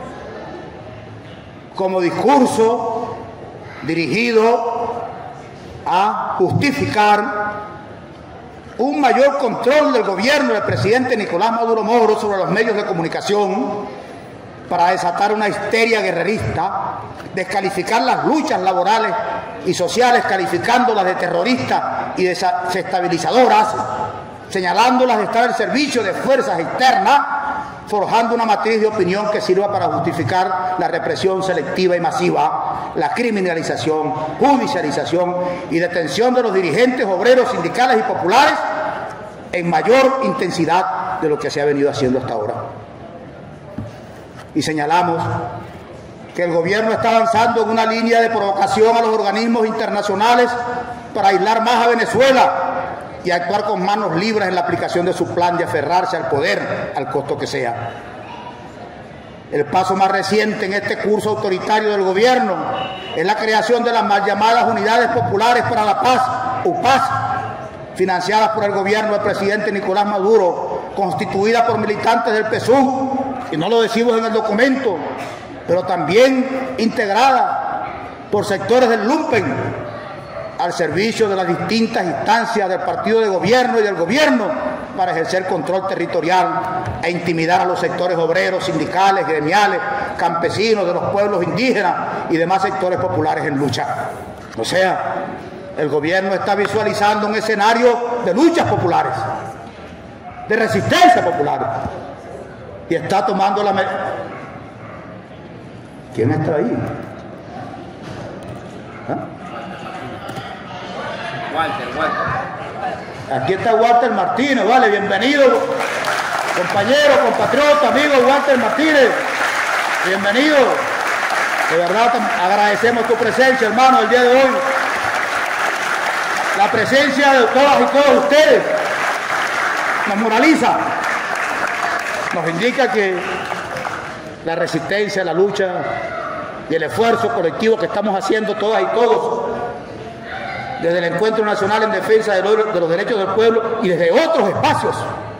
como discurso dirigido a justificar un mayor control del gobierno del presidente Nicolás Maduro Moro sobre los medios de comunicación para desatar una histeria guerrerista, descalificar las luchas laborales y sociales, calificándolas de terroristas y desestabilizadoras, señalándolas de estar al servicio de fuerzas externas, forjando una matriz de opinión que sirva para justificar la represión selectiva y masiva, la criminalización, judicialización y detención de los dirigentes obreros, sindicales y populares en mayor intensidad de lo que se ha venido haciendo hasta ahora. Y señalamos que el gobierno está avanzando en una línea de provocación a los organismos internacionales para aislar más a Venezuela y actuar con manos libres en la aplicación de su plan de aferrarse al poder al costo que sea. El paso más reciente en este curso autoritario del gobierno es la creación de las mal llamadas Unidades Populares para la Paz, UPAS, financiadas por el gobierno del presidente Nicolás Maduro, constituida por militantes del PSUV, y no lo decimos en el documento, pero también integrada por sectores del lumpen, al servicio de las distintas instancias del partido de gobierno y del gobierno para ejercer control territorial e intimidar a los sectores obreros, sindicales, gremiales, campesinos, de los pueblos indígenas y demás sectores populares en lucha. O sea, el gobierno está visualizando un escenario de luchas populares de resistencia popular. Y está tomando la... ¿Quién está ahí? ¿Ah? Walter. Aquí está Walter Martínez, vale, bienvenido, compañero, compatriota, amigo Walter Martínez, bienvenido. De verdad agradecemos tu presencia, hermano, el día de hoy. La presencia de todas y todos ustedes nos moraliza, nos indica que la resistencia, la lucha y el esfuerzo colectivo que estamos haciendo todas y todos desde el Encuentro Nacional en Defensa de los Derechos del Pueblo y desde otros espacios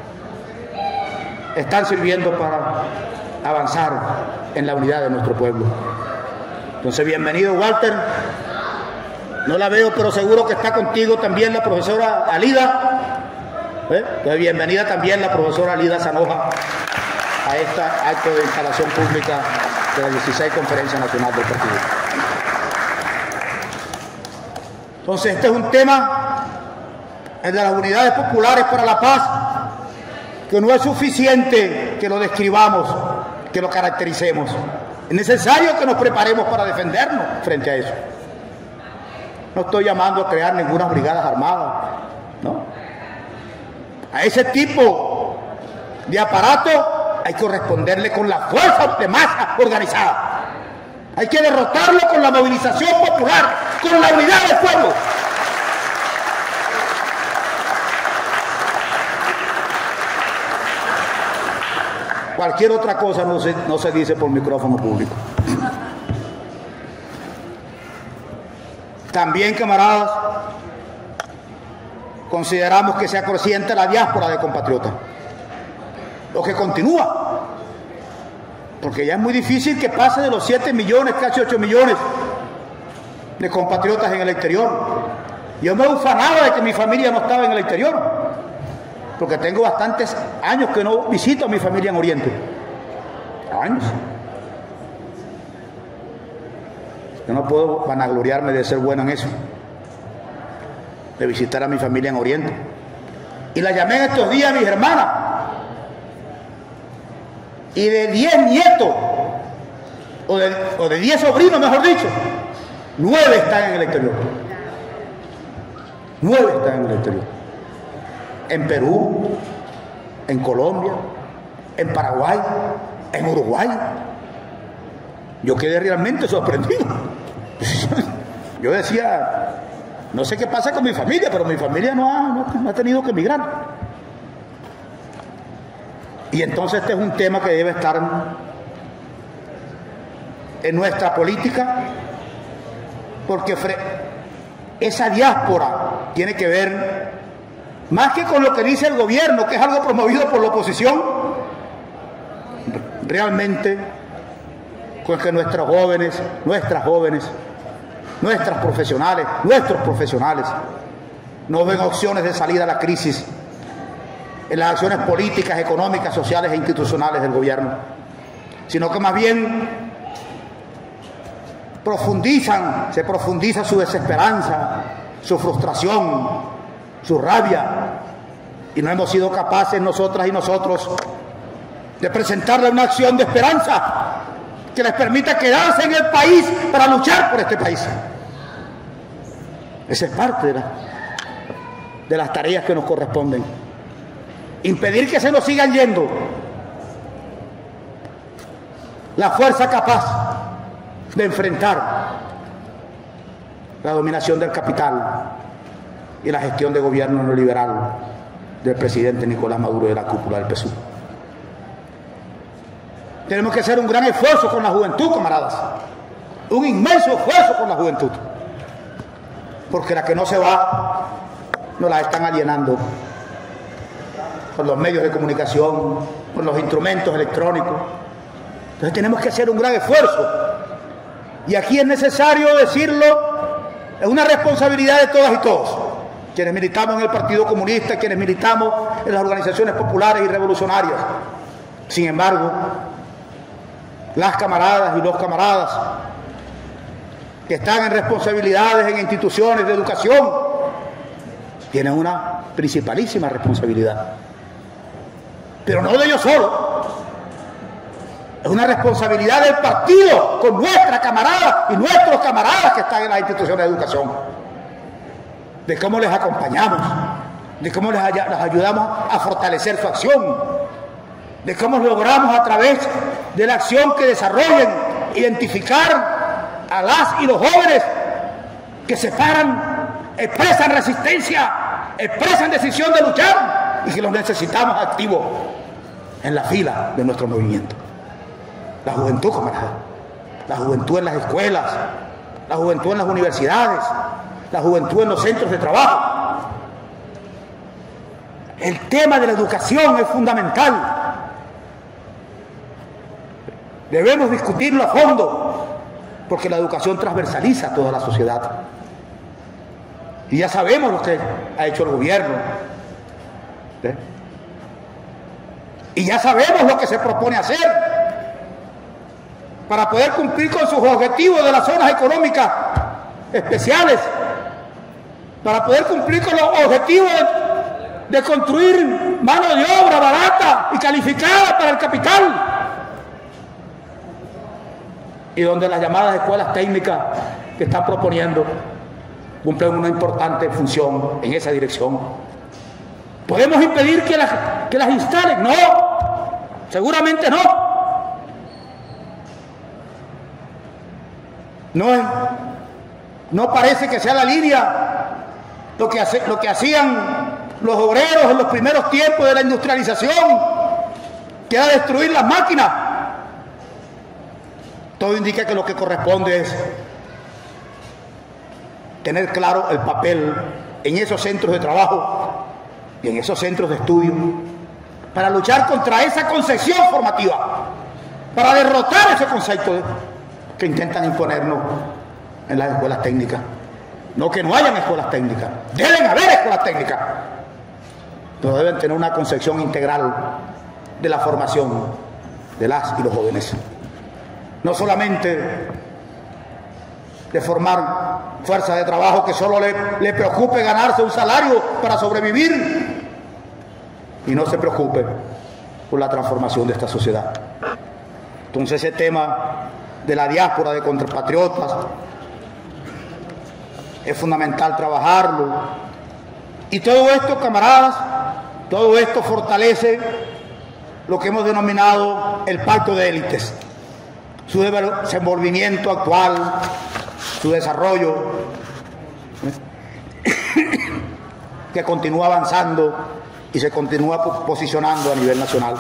están sirviendo para avanzar en la unidad de nuestro pueblo. Entonces, bienvenido, Walter. No la veo, pero seguro que está contigo también la profesora Alida. Entonces, bienvenida también la profesora Alida Zanoja a este acto de instalación pública de la 16 Conferencia Nacional del Partido. Entonces, este es un tema, el de las unidades populares para la paz, que no es suficiente que lo describamos, que lo caractericemos. Es necesario que nos preparemos para defendernos frente a eso. No estoy llamando a crear ninguna brigadas armadas, ¿no? A ese tipo de aparato hay que responderle con la fuerza de masa organizada. Hay que derrotarlo con la movilización popular, con la unidad del pueblo. Cualquier otra cosa no se dice por micrófono público. También, camaradas, consideramos que sea creciente la diáspora de compatriotas, lo que continúa, porque ya es muy difícil que pase de los 7 millones, casi 8 millones de compatriotas en el exterior. Yo me ufanaba de que mi familia no estaba en el exterior, porque tengo bastantes años que no visito a mi familia en Oriente. Años. Yo no puedo vanagloriarme de ser bueno en eso, de visitar a mi familia en Oriente. Y la llamé en estos días a mis hermanas. Y de 10 nietos, o de 10 sobrinos, mejor dicho, 9 están en el exterior. 9 están en el exterior. En Perú, en Colombia, en Paraguay, en Uruguay. Yo quedé realmente sorprendido. Yo decía, no sé qué pasa con mi familia, pero mi familia no ha tenido que emigrar. Y entonces este es un tema que debe estar en nuestra política, porque esa diáspora tiene que ver más que con lo que dice el gobierno, que es algo promovido por la oposición, realmente con que nuestros jóvenes, nuestras profesionales, nuestros profesionales no ven opciones de salida a la crisis en las acciones políticas, económicas, sociales e institucionales del gobierno, sino que más bien se profundiza su desesperanza, su frustración, su rabia, y no hemos sido capaces nosotras y nosotros de presentarle una acción de esperanza que les permita quedarse en el país para luchar por este país. Esa es parte de las tareas que nos corresponden. Impedir que se nos sigan yendo la fuerza capaz de enfrentar la dominación del capital y la gestión de gobierno neoliberal del presidente Nicolás Maduro y de la cúpula del PSUV. Tenemos que hacer un gran esfuerzo con la juventud, camaradas, un inmenso esfuerzo con la juventud, porque la que no se va nos la están alienando con los medios de comunicación, con los instrumentos electrónicos. Entonces tenemos que hacer un gran esfuerzo, y aquí es necesario decirlo, es una responsabilidad de todas y todos, quienes militamos en el Partido Comunista, quienes militamos en las organizaciones populares y revolucionarias. Sin embargo, las camaradas y los camaradas que están en responsabilidades en instituciones de educación tienen una principalísima responsabilidad, pero no de yo solo. Es una responsabilidad del partido con nuestra camarada y nuestros camaradas que están en las instituciones de educación, de cómo les acompañamos, de cómo les ayudamos a fortalecer su acción, de cómo logramos a través de la acción que desarrollen identificar a las y los jóvenes que se paran, expresan resistencia, expresan decisión de luchar y que los necesitamos activos en la fila de nuestro movimiento. La juventud, camarada, la juventud en las escuelas, la juventud en las universidades, la juventud en los centros de trabajo. El tema de la educación es fundamental. Debemos discutirlo a fondo, porque la educación transversaliza a toda la sociedad. Y ya sabemos lo que ha hecho el gobierno. ¿Sí? Y ya sabemos lo que se propone hacer para poder cumplir con sus objetivos de las zonas económicas especiales, para poder cumplir con los objetivos de construir mano de obra barata y calificada para el capital, y donde las llamadas escuelas técnicas que están proponiendo cumplen una importante función en esa dirección. ¿Podemos impedir que las instalen? No, seguramente no. No parece que sea la línea lo que hacían los obreros en los primeros tiempos de la industrialización, que era destruir las máquinas. Todo indica que lo que corresponde es tener claro el papel en esos centros de trabajo y en esos centros de estudio para luchar contra esa concepción formativa, para derrotar ese concepto que intentan imponernos en las escuelas técnicas. No que no hayan escuelas técnicas, deben haber escuelas técnicas, pero deben tener una concepción integral de la formación de las y los jóvenes. No solamente de formar fuerzas de trabajo que solo le preocupe ganarse un salario para sobrevivir y no se preocupe por la transformación de esta sociedad. Entonces ese tema de la diáspora de compatriotas es fundamental trabajarlo, y todo esto, camaradas, todo esto fortalece lo que hemos denominado el pacto de élites, su desenvolvimiento actual, su desarrollo, que continúa avanzando y se continúa posicionando a nivel nacional.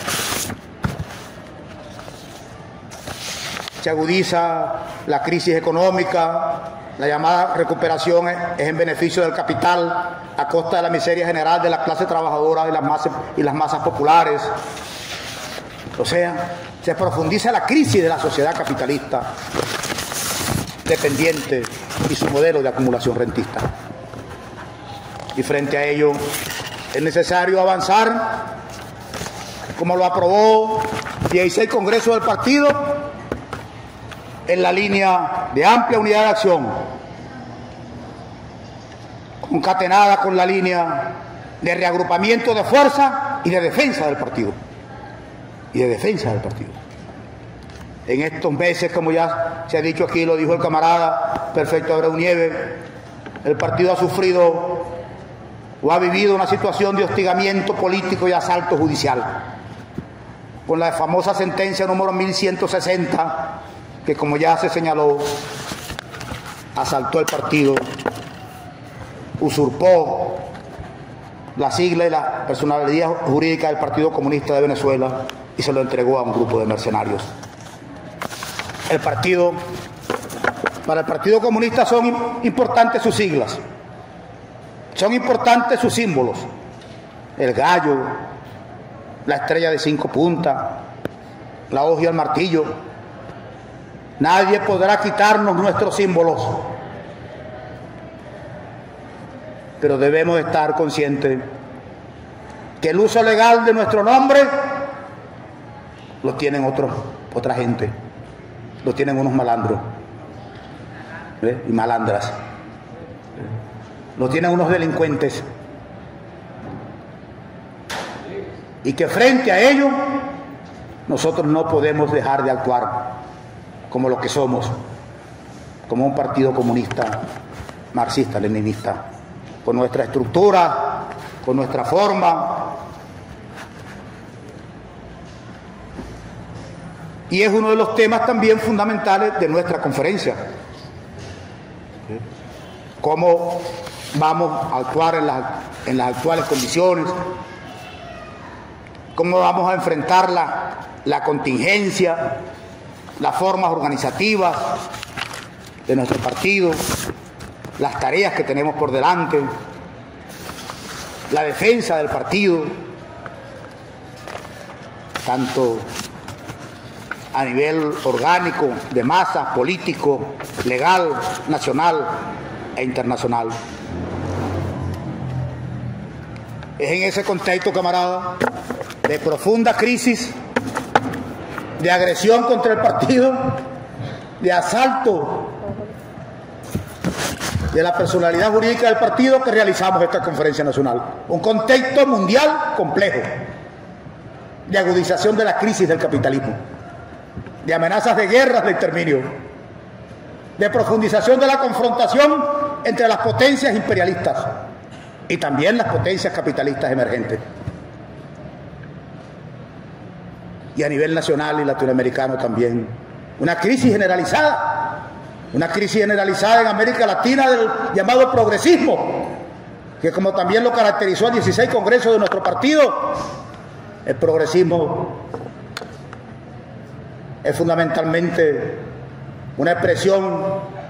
Se agudiza la crisis económica, la llamada recuperación es en beneficio del capital a costa de la miseria general de la clase trabajadora y las masas populares. O sea, se profundiza la crisis de la sociedad capitalista dependiente y su modelo de acumulación rentista. Y frente a ello es necesario avanzar, como lo aprobó el 16 Congreso del partido, en la línea de amplia unidad de acción, concatenada con la línea de reagrupamiento de fuerza y de defensa del partido. En estos meses, como ya se ha dicho aquí, lo dijo el camarada Perfecto Abreu Nieves, el partido ha sufrido o ha vivido una situación de hostigamiento político y asalto judicial, con la famosa sentencia número 1160, que, como ya se señaló, asaltó el partido, usurpó la sigla y la personalidad jurídica del Partido Comunista de Venezuela y se lo entregó a un grupo de mercenarios. Para el Partido Comunista son importantes sus siglas, son importantes sus símbolos: el gallo, la estrella de 5 puntas, la hoz y el martillo. Nadie podrá quitarnos nuestros símbolos, pero debemos estar conscientes que el uso legal de nuestro nombre lo tienen otra gente, lo tienen unos malandros y malandras, lo tienen unos delincuentes. y que frente a ello nosotros no podemos dejar de actuar como lo que somos, como un partido comunista marxista-leninista, con nuestra estructura, con nuestra forma. Y es uno de los temas también fundamentales de nuestra conferencia. Cómo vamos a actuar en las actuales condiciones, cómo vamos a enfrentar la contingencia, las formas organizativas de nuestro partido, las tareas que tenemos por delante, la defensa del partido, tanto a nivel orgánico, de masa, político, legal, nacional e internacional. Es en ese contexto, camarada, de profunda crisis, de agresión contra el partido, de asalto de la personalidad jurídica del partido, que realizamos esta conferencia nacional. Un contexto mundial complejo, de agudización de la crisis del capitalismo, de amenazas de guerras de exterminio, de profundización de la confrontación entre las potencias imperialistas y también las potencias capitalistas emergentes. Y a nivel nacional y latinoamericano también. Una crisis generalizada en América Latina del llamado progresismo, que como también lo caracterizó el 16 Congreso de nuestro partido, el progresismo es fundamentalmente una expresión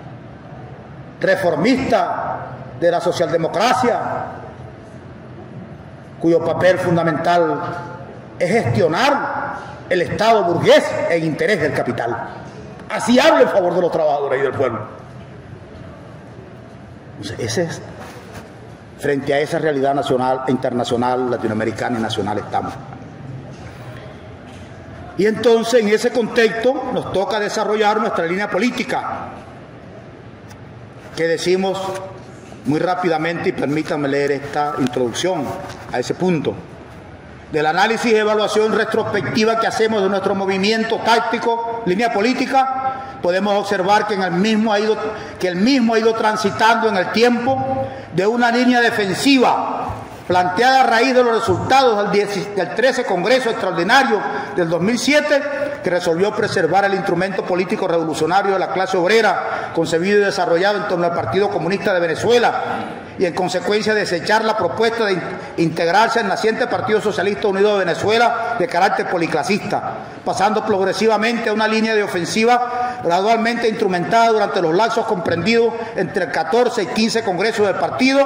reformista de la socialdemocracia, cuyo papel fundamental es gestionar el Estado burgués en interés del capital. Así habla en favor de los trabajadores y del pueblo. Entonces, frente a esa realidad nacional, internacional, latinoamericana y nacional estamos. Y entonces, en ese contexto, nos toca desarrollar nuestra línea política, que decimos muy rápidamente, y permítanme leer esta introducción a ese punto. Del análisis y evaluación retrospectiva que hacemos de nuestro movimiento táctico, línea política, podemos observar que el mismo ha ido transitando en el tiempo de una línea defensiva planteada a raíz de los resultados del 13 Congreso Extraordinario del 2007, que resolvió preservar el instrumento político revolucionario de la clase obrera, concebido y desarrollado en torno al Partido Comunista de Venezuela, y en consecuencia desechar la propuesta de integrarse al naciente Partido Socialista Unido de Venezuela de carácter policlasista, pasando progresivamente a una línea de ofensiva gradualmente instrumentada durante los lapsos comprendidos entre el 14 y 15 Congresos del partido,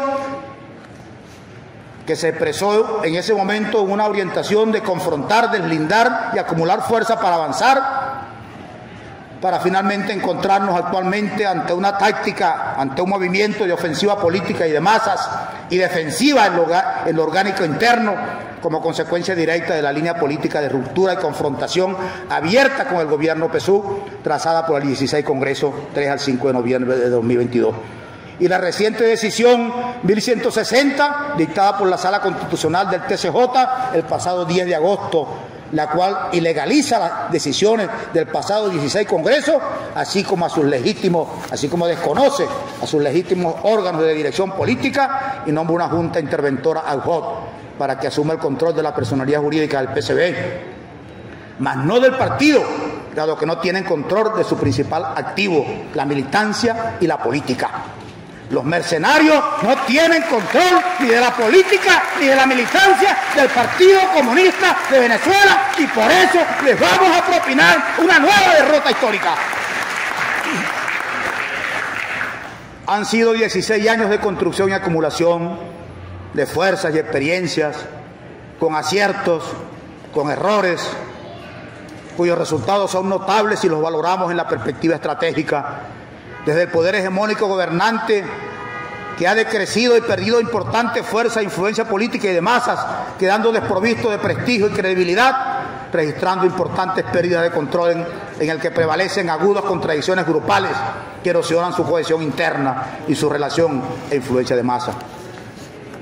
que se expresó en ese momento en una orientación de confrontar, deslindar y acumular fuerza para avanzar, para finalmente encontrarnos actualmente ante una táctica, ante un movimiento de ofensiva política y de masas y defensiva en lo orgánico interno, como consecuencia directa de la línea política de ruptura y confrontación abierta con el gobierno PSUV, trazada por el 16 Congreso 3 al 5 de noviembre de 2022. Y la reciente decisión 1160, dictada por la Sala Constitucional del TCJ el pasado 10 de agosto, la cual ilegaliza las decisiones del pasado 16 Congreso, así como desconoce a sus legítimos órganos de dirección política y nombra una junta interventora ad hoc para que asuma el control de la personalidad jurídica del PCB, mas no del partido, dado que no tienen control de su principal activo, la militancia y la política. Los mercenarios no tienen control ni de la política ni de la militancia del Partido Comunista de Venezuela, y por eso les vamos a propinar una nueva derrota histórica. Han sido 16 años de construcción y acumulación de fuerzas y experiencias, con aciertos, con errores, cuyos resultados son notables si los valoramos en la perspectiva estratégica. Desde el poder hegemónico gobernante, que ha decrecido y perdido importante fuerza e influencia política y de masas, quedando desprovisto de prestigio y credibilidad, registrando importantes pérdidas de control en el que prevalecen agudas contradicciones grupales que erosionan su cohesión interna y su relación e influencia de masa.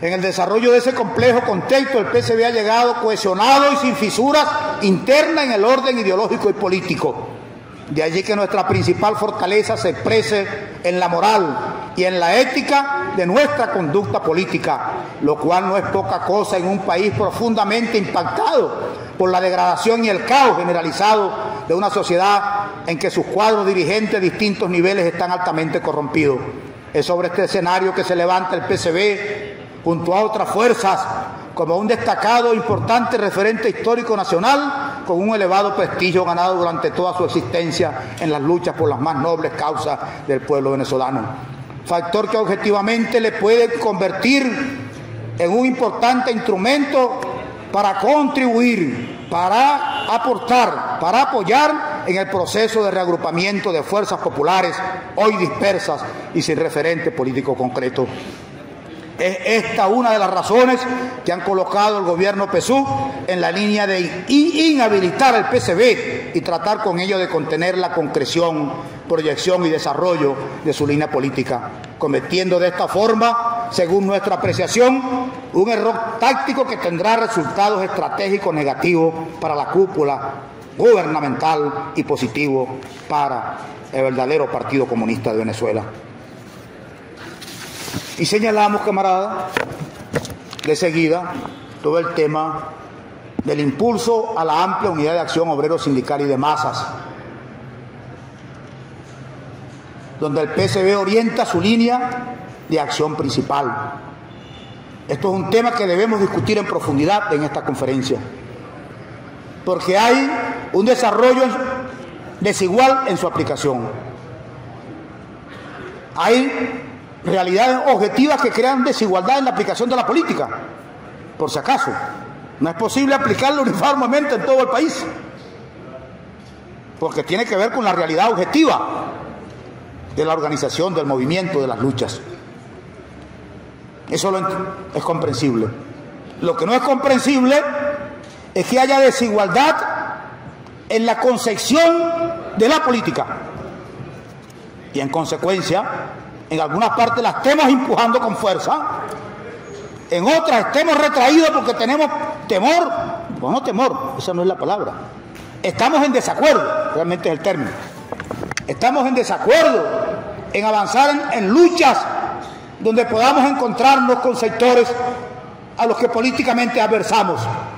En el desarrollo de ese complejo contexto, el PCB ha llegado cohesionado y sin fisuras internas en el orden ideológico y político. De allí que nuestra principal fortaleza se exprese en la moral y en la ética de nuestra conducta política, lo cual no es poca cosa en un país profundamente impactado por la degradación y el caos generalizado de una sociedad en que sus cuadros dirigentes de distintos niveles están altamente corrompidos. Es sobre este escenario que se levanta el PCB junto a otras fuerzas como un destacado e importante referente histórico nacional con un elevado prestigio ganado durante toda su existencia en las luchas por las más nobles causas del pueblo venezolano. Factor que objetivamente le puede convertir en un importante instrumento para contribuir, para aportar, para apoyar en el proceso de reagrupamiento de fuerzas populares hoy dispersas y sin referente político concreto. Es esta una de las razones que han colocado el gobierno PSUV en la línea de inhabilitar al PCB y tratar con ello de contener la concreción, proyección y desarrollo de su línea política, cometiendo de esta forma, según nuestra apreciación, un error táctico que tendrá resultados estratégicos negativos para la cúpula gubernamental y positivos para el verdadero Partido Comunista de Venezuela. Y señalamos, camarada, de seguida todo el tema del impulso a la amplia unidad de acción obrero, sindical y de masas, donde el PCB orienta su línea de acción principal. Esto es un tema que debemos discutir en profundidad en esta conferencia, porque hay un desarrollo desigual en su aplicación. Hay realidades objetivas que crean desigualdad en la aplicación de la política, por si acaso. No es posible aplicarlo uniformemente en todo el país, porque tiene que ver con la realidad objetiva de la organización, del movimiento, de las luchas. Eso es comprensible. Lo que no es comprensible es que haya desigualdad en la concepción de la política y en consecuencia en algunas partes la estemos empujando con fuerza, en otras estemos retraídos porque tenemos temor. Bueno, temor, esa no es la palabra. Estamos en desacuerdo, realmente es el término. Estamos en desacuerdo en avanzar en luchas donde podamos encontrarnos con sectores a los que políticamente adversamos.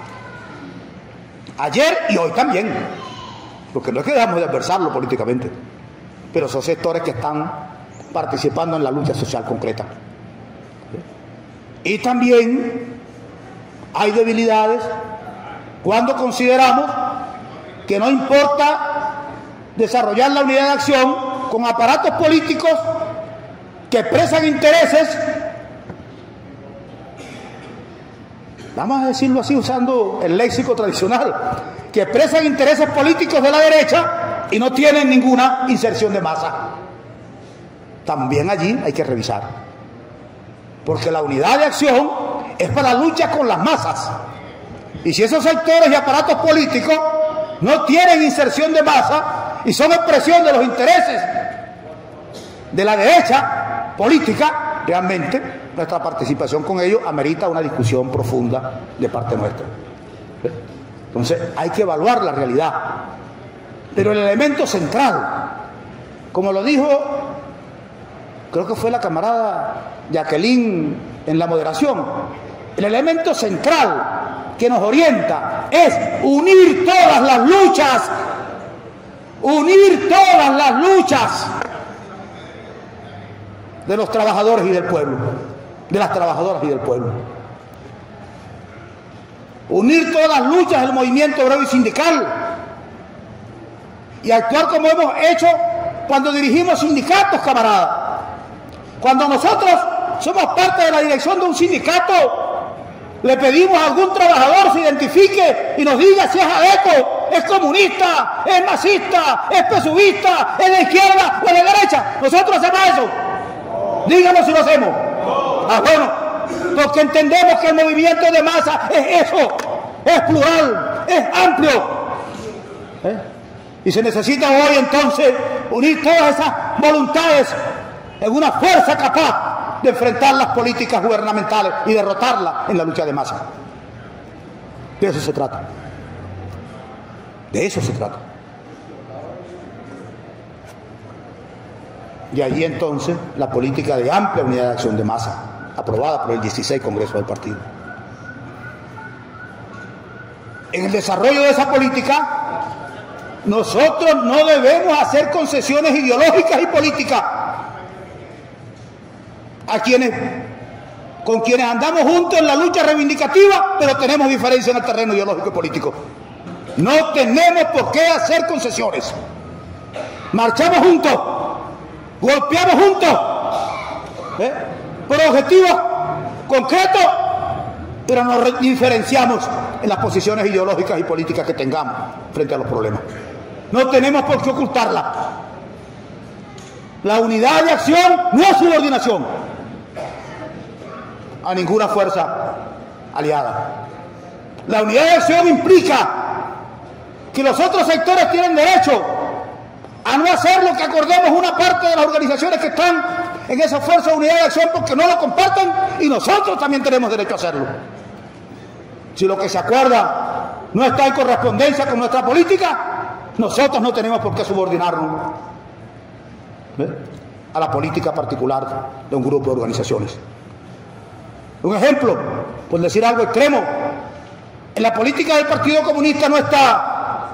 Ayer y hoy también, porque no es que dejamos de adversarlo políticamente, pero son sectores que están participando en la lucha social concreta. Y también hay debilidades cuando consideramos que no importa desarrollar la unidad de acción con aparatos políticos que expresan intereses, vamos a decirlo así usando el léxico tradicional, que expresan intereses políticos de la derecha y no tienen ninguna inserción de masa. También allí hay que revisar, porque la unidad de acción es para la lucha con las masas, y si esos sectores y aparatos políticos no tienen inserción de masa y son expresión de los intereses de la derecha política, realmente nuestra participación con ellos amerita una discusión profunda de parte nuestra. Entonces hay que evaluar la realidad, pero el elemento central, como lo dijo, creo que fue la camarada Jacqueline en la moderación, el elemento central que nos orienta es unir todas las luchas de los trabajadores y del pueblo, de las trabajadoras y del pueblo. Unir todas las luchas del movimiento obrero y sindical y actuar como hemos hecho cuando dirigimos sindicatos, camaradas. Cuando nosotros somos parte de la dirección de un sindicato, le pedimos a algún trabajador se identifique y nos diga si es ADECO, es comunista, es masista, es pesuvista, es de izquierda o de derecha. ¿Nosotros hacemos eso? Díganos si lo hacemos. Ah, bueno, porque entendemos que el movimiento de masa es eso, es plural, es amplio. Y se necesita hoy entonces unir todas esas voluntades en una fuerza capaz de enfrentar las políticas gubernamentales y derrotarlas en la lucha de masa. De eso se trata. De eso se trata. Y allí entonces la política de amplia unidad de acción de masa, aprobada por el 16 Congreso del Partido. En el desarrollo de esa política, nosotros no debemos hacer concesiones ideológicas y políticas a con quienes andamos juntos en la lucha reivindicativa, pero tenemos diferencia en el terreno ideológico y político. No tenemos por qué hacer concesiones. Marchamos juntos, golpeamos juntos, por objetivos concretos, pero nos diferenciamos en las posiciones ideológicas y políticas que tengamos frente a los problemas. No tenemos por qué ocultarla. La unidad de acción no es subordinación a ninguna fuerza aliada. La unidad de acción implica que los otros sectores tienen derecho a no hacer lo que acordemos una parte de las organizaciones que están en esa fuerza de unidad de acción porque no lo comparten, y nosotros también tenemos derecho a hacerlo. Si lo que se acuerda no está en correspondencia con nuestra política, nosotros no tenemos por qué subordinarnos a la política particular de un grupo de organizaciones. Un ejemplo, por decir algo extremo, en la política del Partido Comunista no está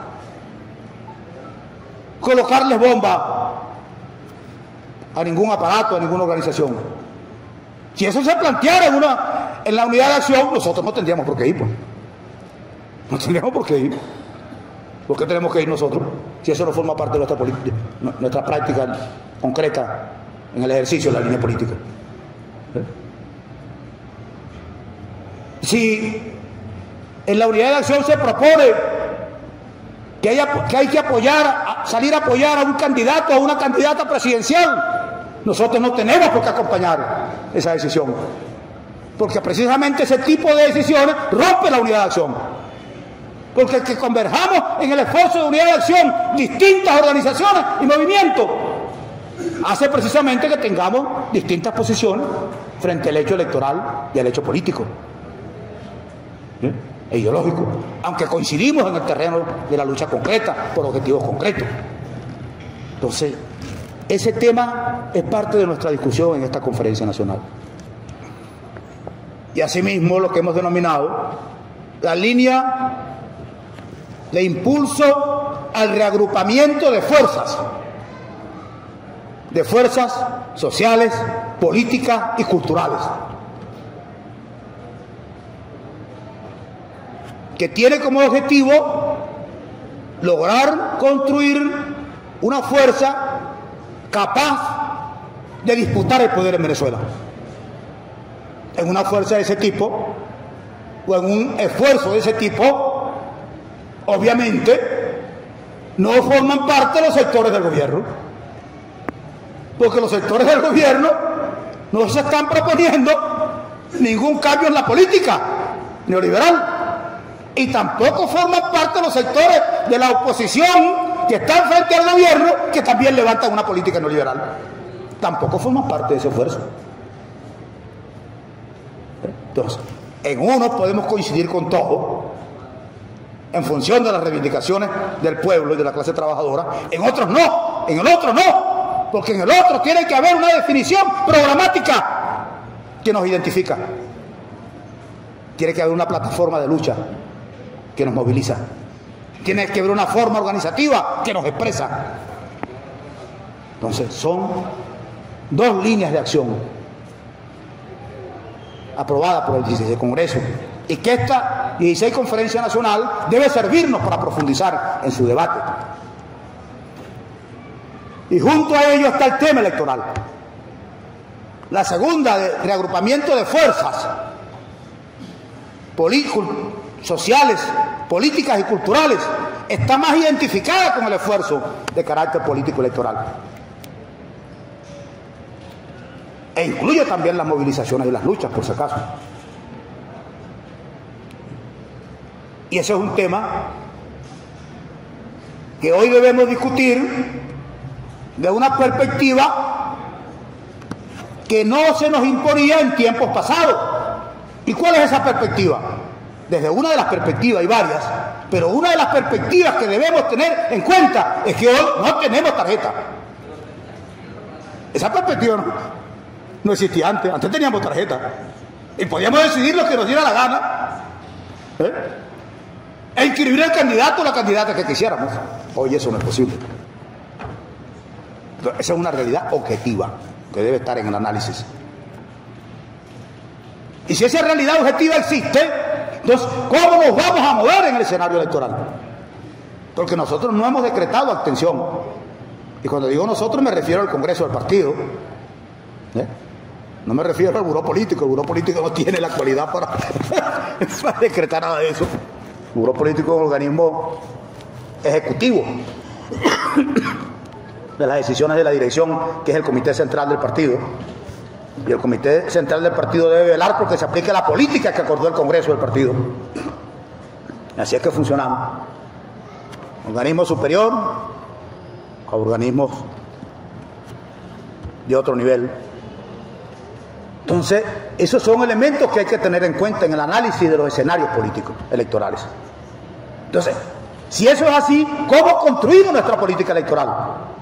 colocarles bomba a ningún aparato, a ninguna organización. Si eso se planteara en la unidad de acción, nosotros no tendríamos por qué ir, pues. No tendríamos por qué ir. ¿Por qué tenemos que ir nosotros? Si eso no forma parte de nuestra política, nuestra práctica concreta en el ejercicio de la línea política. Si en la unidad de acción se propone que hay que salir a apoyar a un candidato o a una candidata presidencial, nosotros no tenemos por qué acompañar esa decisión, porque precisamente ese tipo de decisiones rompe la unidad de acción. Porque el que converjamos en el esfuerzo de unidad de acción distintas organizaciones y movimientos hace precisamente que tengamos distintas posiciones frente al hecho electoral y al hecho político e ideológico, aunque coincidimos en el terreno de la lucha concreta por objetivos concretos. Entonces, ese tema es parte de nuestra discusión en esta conferencia nacional. Y asimismo lo que hemos denominado la línea de impulso al reagrupamiento de fuerzas sociales, políticas y culturales, que tiene como objetivo lograr construir una fuerza capaz de disputar el poder en Venezuela. En una fuerza de ese tipo, o en un esfuerzo de ese tipo, obviamente no forman parte los sectores del gobierno, porque los sectores del gobierno no se están proponiendo ningún cambio en la política neoliberal, y tampoco forman parte los sectores de la oposición que están frente al gobierno, que también levantan una política neoliberal. Tampoco forman parte de ese esfuerzo. Entonces, en unos podemos coincidir con todos en función de las reivindicaciones del pueblo y de la clase trabajadora, en otros no, en el otro no, porque en el otro tiene que haber una definición programática que nos identifica, tiene que haber una plataforma de lucha que nos moviliza, tiene que haber una forma organizativa que nos expresa. Entonces son dos líneas de acción aprobadas por el 16 Congreso, y que esta 16 Conferencia Nacional debe servirnos para profundizar en su debate. Y junto a ello está el tema electoral. La segunda, de reagrupamiento de fuerzas sociales, políticas y culturales, está más identificada con el esfuerzo de carácter político electoral. E incluye también las movilizaciones y las luchas, por si acaso. Y ese es un tema que hoy debemos discutir de una perspectiva que no se nos imponía en tiempos pasados. ¿Y cuál es esa perspectiva? Desde una de las perspectivas, hay varias, pero una de las perspectivas que debemos tener en cuenta es que hoy no tenemos tarjeta. Esa perspectiva no existía antes. Antes teníamos tarjeta y podíamos decidir lo que nos diera la gana, e inscribir el candidato o la candidata que quisiéramos. Hoy eso no es posible. Entonces, esa es una realidad objetiva que debe estar en el análisis. Y si esa realidad objetiva existe, entonces, ¿cómo nos vamos a mover en el escenario electoral? Porque nosotros no hemos decretado abstención. Y cuando digo nosotros me refiero al Congreso del partido. No me refiero al buró político. El buró político no tiene la cualidad para decretar nada de eso. El buró político es un organismo ejecutivo de las decisiones de la dirección, que es el Comité Central del Partido. Y el Comité Central del Partido debe velar porque se aplique la política que acordó el Congreso del partido. Así es que funcionamos. Organismo superior a organismos de otro nivel. Entonces, esos son elementos que hay que tener en cuenta en el análisis de los escenarios políticos electorales. Entonces, si eso es así, ¿cómo construimos nuestra política electoral?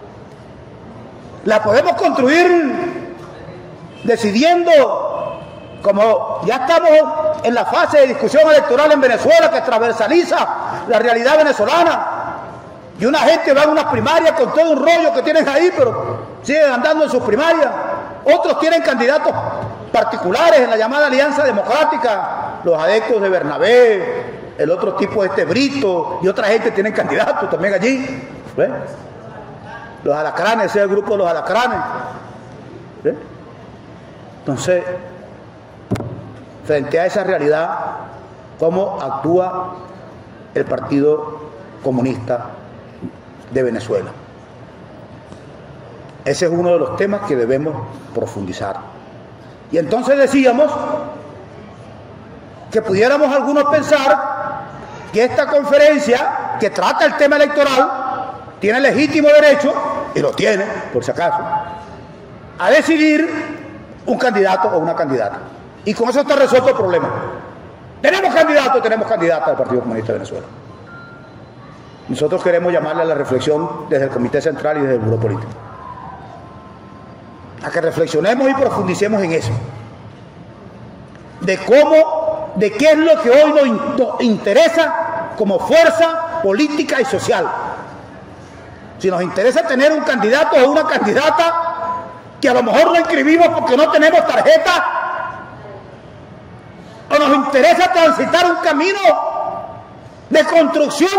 ¿La podemos construir decidiendo, como ya estamos en la fase de discusión electoral en Venezuela, que transversaliza la realidad venezolana, y una gente va a unas primarias con todo un rollo que tienen ahí, pero siguen andando en sus primarias? Otros tienen candidatos particulares en la llamada Alianza Democrática, los adeptos de Bernabé, el otro tipo Brito, y otra gente tienen candidatos también allí. ¿Ves? Los alacranes, ese es el grupo de los alacranes. ¿Ves? Entonces, frente a esa realidad, ¿cómo actúa el Partido Comunista de Venezuela? Ese es uno de los temas que debemos profundizar. Y entonces decíamos que pudiéramos algunos pensar que esta conferencia, que trata el tema electoral, tiene legítimo derecho, y lo tiene, por si acaso, a decidir un candidato o una candidata. Y con eso está resuelto el problema. Tenemos candidato, tenemos candidata del Partido Comunista de Venezuela. Nosotros queremos llamarle a la reflexión desde el Comité Central y desde el Buró Político, a que reflexionemos y profundicemos en eso, de cómo, de qué es lo que hoy nos interesa como fuerza política y social. Si nos interesa tener un candidato o una candidata que a lo mejor no inscribimos porque no tenemos tarjeta, o nos interesa transitar un camino de construcción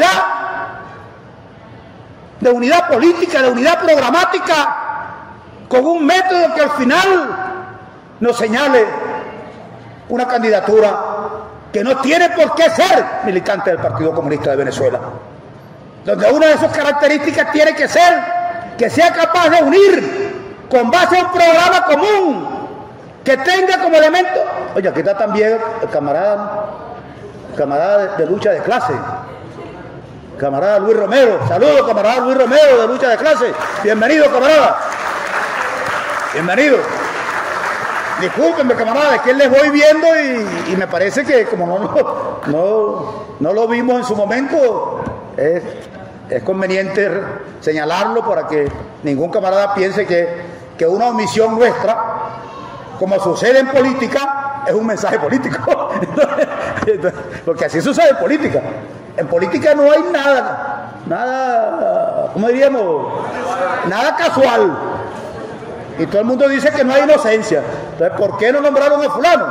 de unidad política, de unidad programática, con un método que al final nos señale una candidatura que no tiene por qué ser militante del Partido Comunista de Venezuela, donde una de sus características tiene que ser que sea capaz de unir con base a un programa común, que tenga como elemento. Oye, aquí está también el camarada de lucha de clase, camarada Luis Romero. Saludos, camarada Luis Romero, de lucha de clase. Bienvenido, camarada. Bienvenido. Discúlpenme, camarada, es que les voy viendo y me parece que como no lo vimos en su momento, es conveniente señalarlo para que ningún camarada piense que una omisión nuestra, como sucede en política, es un mensaje político. Porque así sucede en política. En política no hay nada, ¿cómo diríamos? Nada casual. Y todo el mundo dice que no hay inocencia. Entonces, ¿por qué no nombraron a fulano?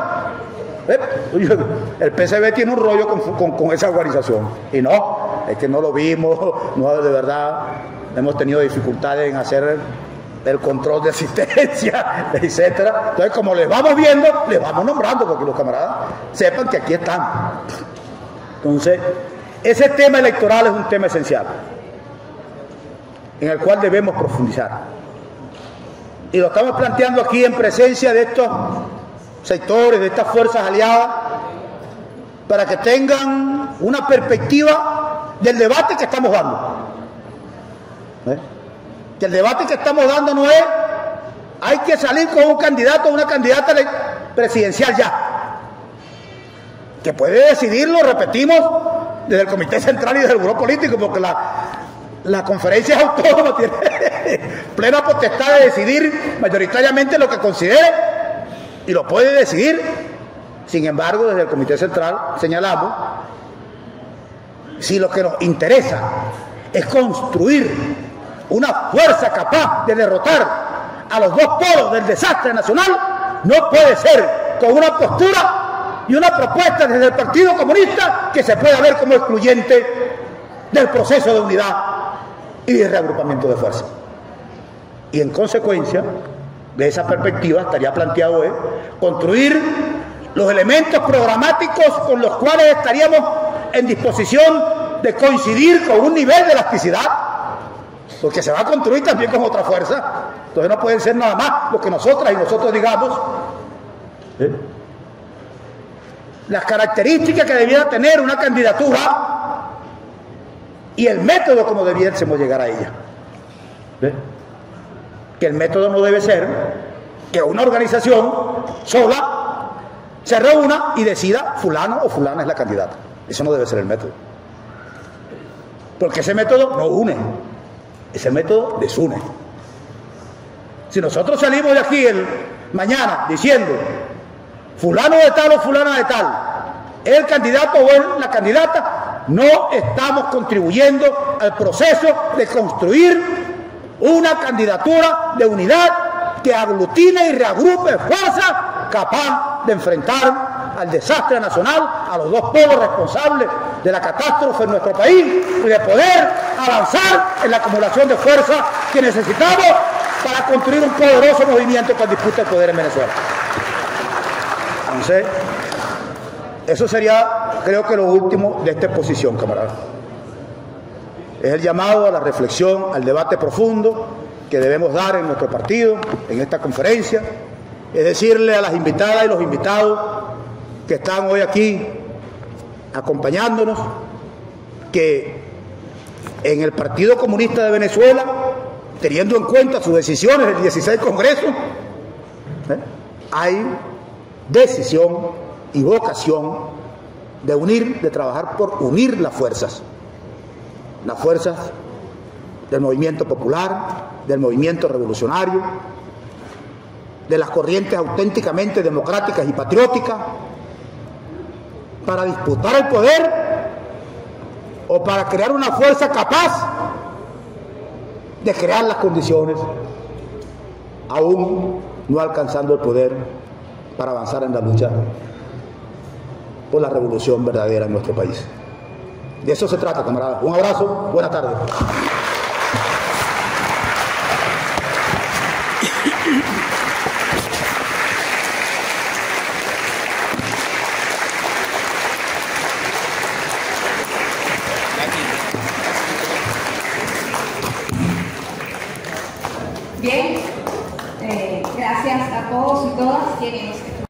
El PCB tiene un rollo con esa organización. Y no, es que no lo vimos, no, de verdad, hemos tenido dificultades en hacer el control de asistencia, etcétera. Entonces, como les vamos viendo, les vamos nombrando, porque los camaradas sepan que aquí están. Entonces, ese tema electoral es un tema esencial, en el cual debemos profundizar. Y lo estamos planteando aquí en presencia de estos sectores, de estas fuerzas aliadas, para que tengan una perspectiva del debate que estamos dando. Que el debate que estamos dando no es hay que salir con un candidato o una candidata presidencial ya, que puede decidirlo, repetimos, desde el Comité Central y desde el Buró Político, porque la conferencia es autónoma, tiene plena potestad de decidir mayoritariamente lo que considere y lo puede decidir. Sin embargo, desde el Comité Central señalamos, si lo que nos interesa es construir una fuerza capaz de derrotar a los dos polos del desastre nacional, no puede ser con una postura y una propuesta desde el Partido Comunista que se pueda ver como excluyente del proceso de unidad y de reagrupamiento de fuerzas. Y en consecuencia de esa perspectiva estaría planteado hoy construir los elementos programáticos con los cuales estaríamos en disposición de coincidir con un nivel de elasticidad, porque se va a construir también con otra fuerza. Entonces no pueden ser nada más lo que nosotras y nosotros digamos. Las características que debiera tener una candidatura y el método como debiésemos llegar a ella. Que el método no debe ser que una organización sola se reúna y decida fulano o fulana es la candidata. Eso no debe ser el método. Porque ese método no une, ese método desune. Si nosotros salimos de aquí mañana diciendo fulano de tal o fulana de tal, el candidato o es la candidata, no estamos contribuyendo al proceso de construir una candidatura de unidad que aglutine y reagrupe fuerzas capaz de enfrentar al desastre nacional, a los dos polos responsables de la catástrofe en nuestro país y de poder avanzar en la acumulación de fuerzas que necesitamos para construir un poderoso movimiento que disputa el poder en Venezuela. Entonces, eso sería, creo que lo último de esta exposición, camaradas. Es el llamado a la reflexión, al debate profundo que debemos dar en nuestro partido, en esta conferencia. Es decirle a las invitadas y los invitados que están hoy aquí acompañándonos que en el Partido Comunista de Venezuela, teniendo en cuenta sus decisiones del 16 Congreso, hay decisión y vocación de unir, de trabajar por unir las fuerzas del movimiento popular, del movimiento revolucionario, de las corrientes auténticamente democráticas y patrióticas, para disputar el poder o para crear una fuerza capaz de crear las condiciones, aún no alcanzando el poder, para avanzar en la lucha por la revolución verdadera en nuestro país. De eso se trata, camaradas. Un abrazo, buenas tardes. Bien, gracias a todos y todas quienes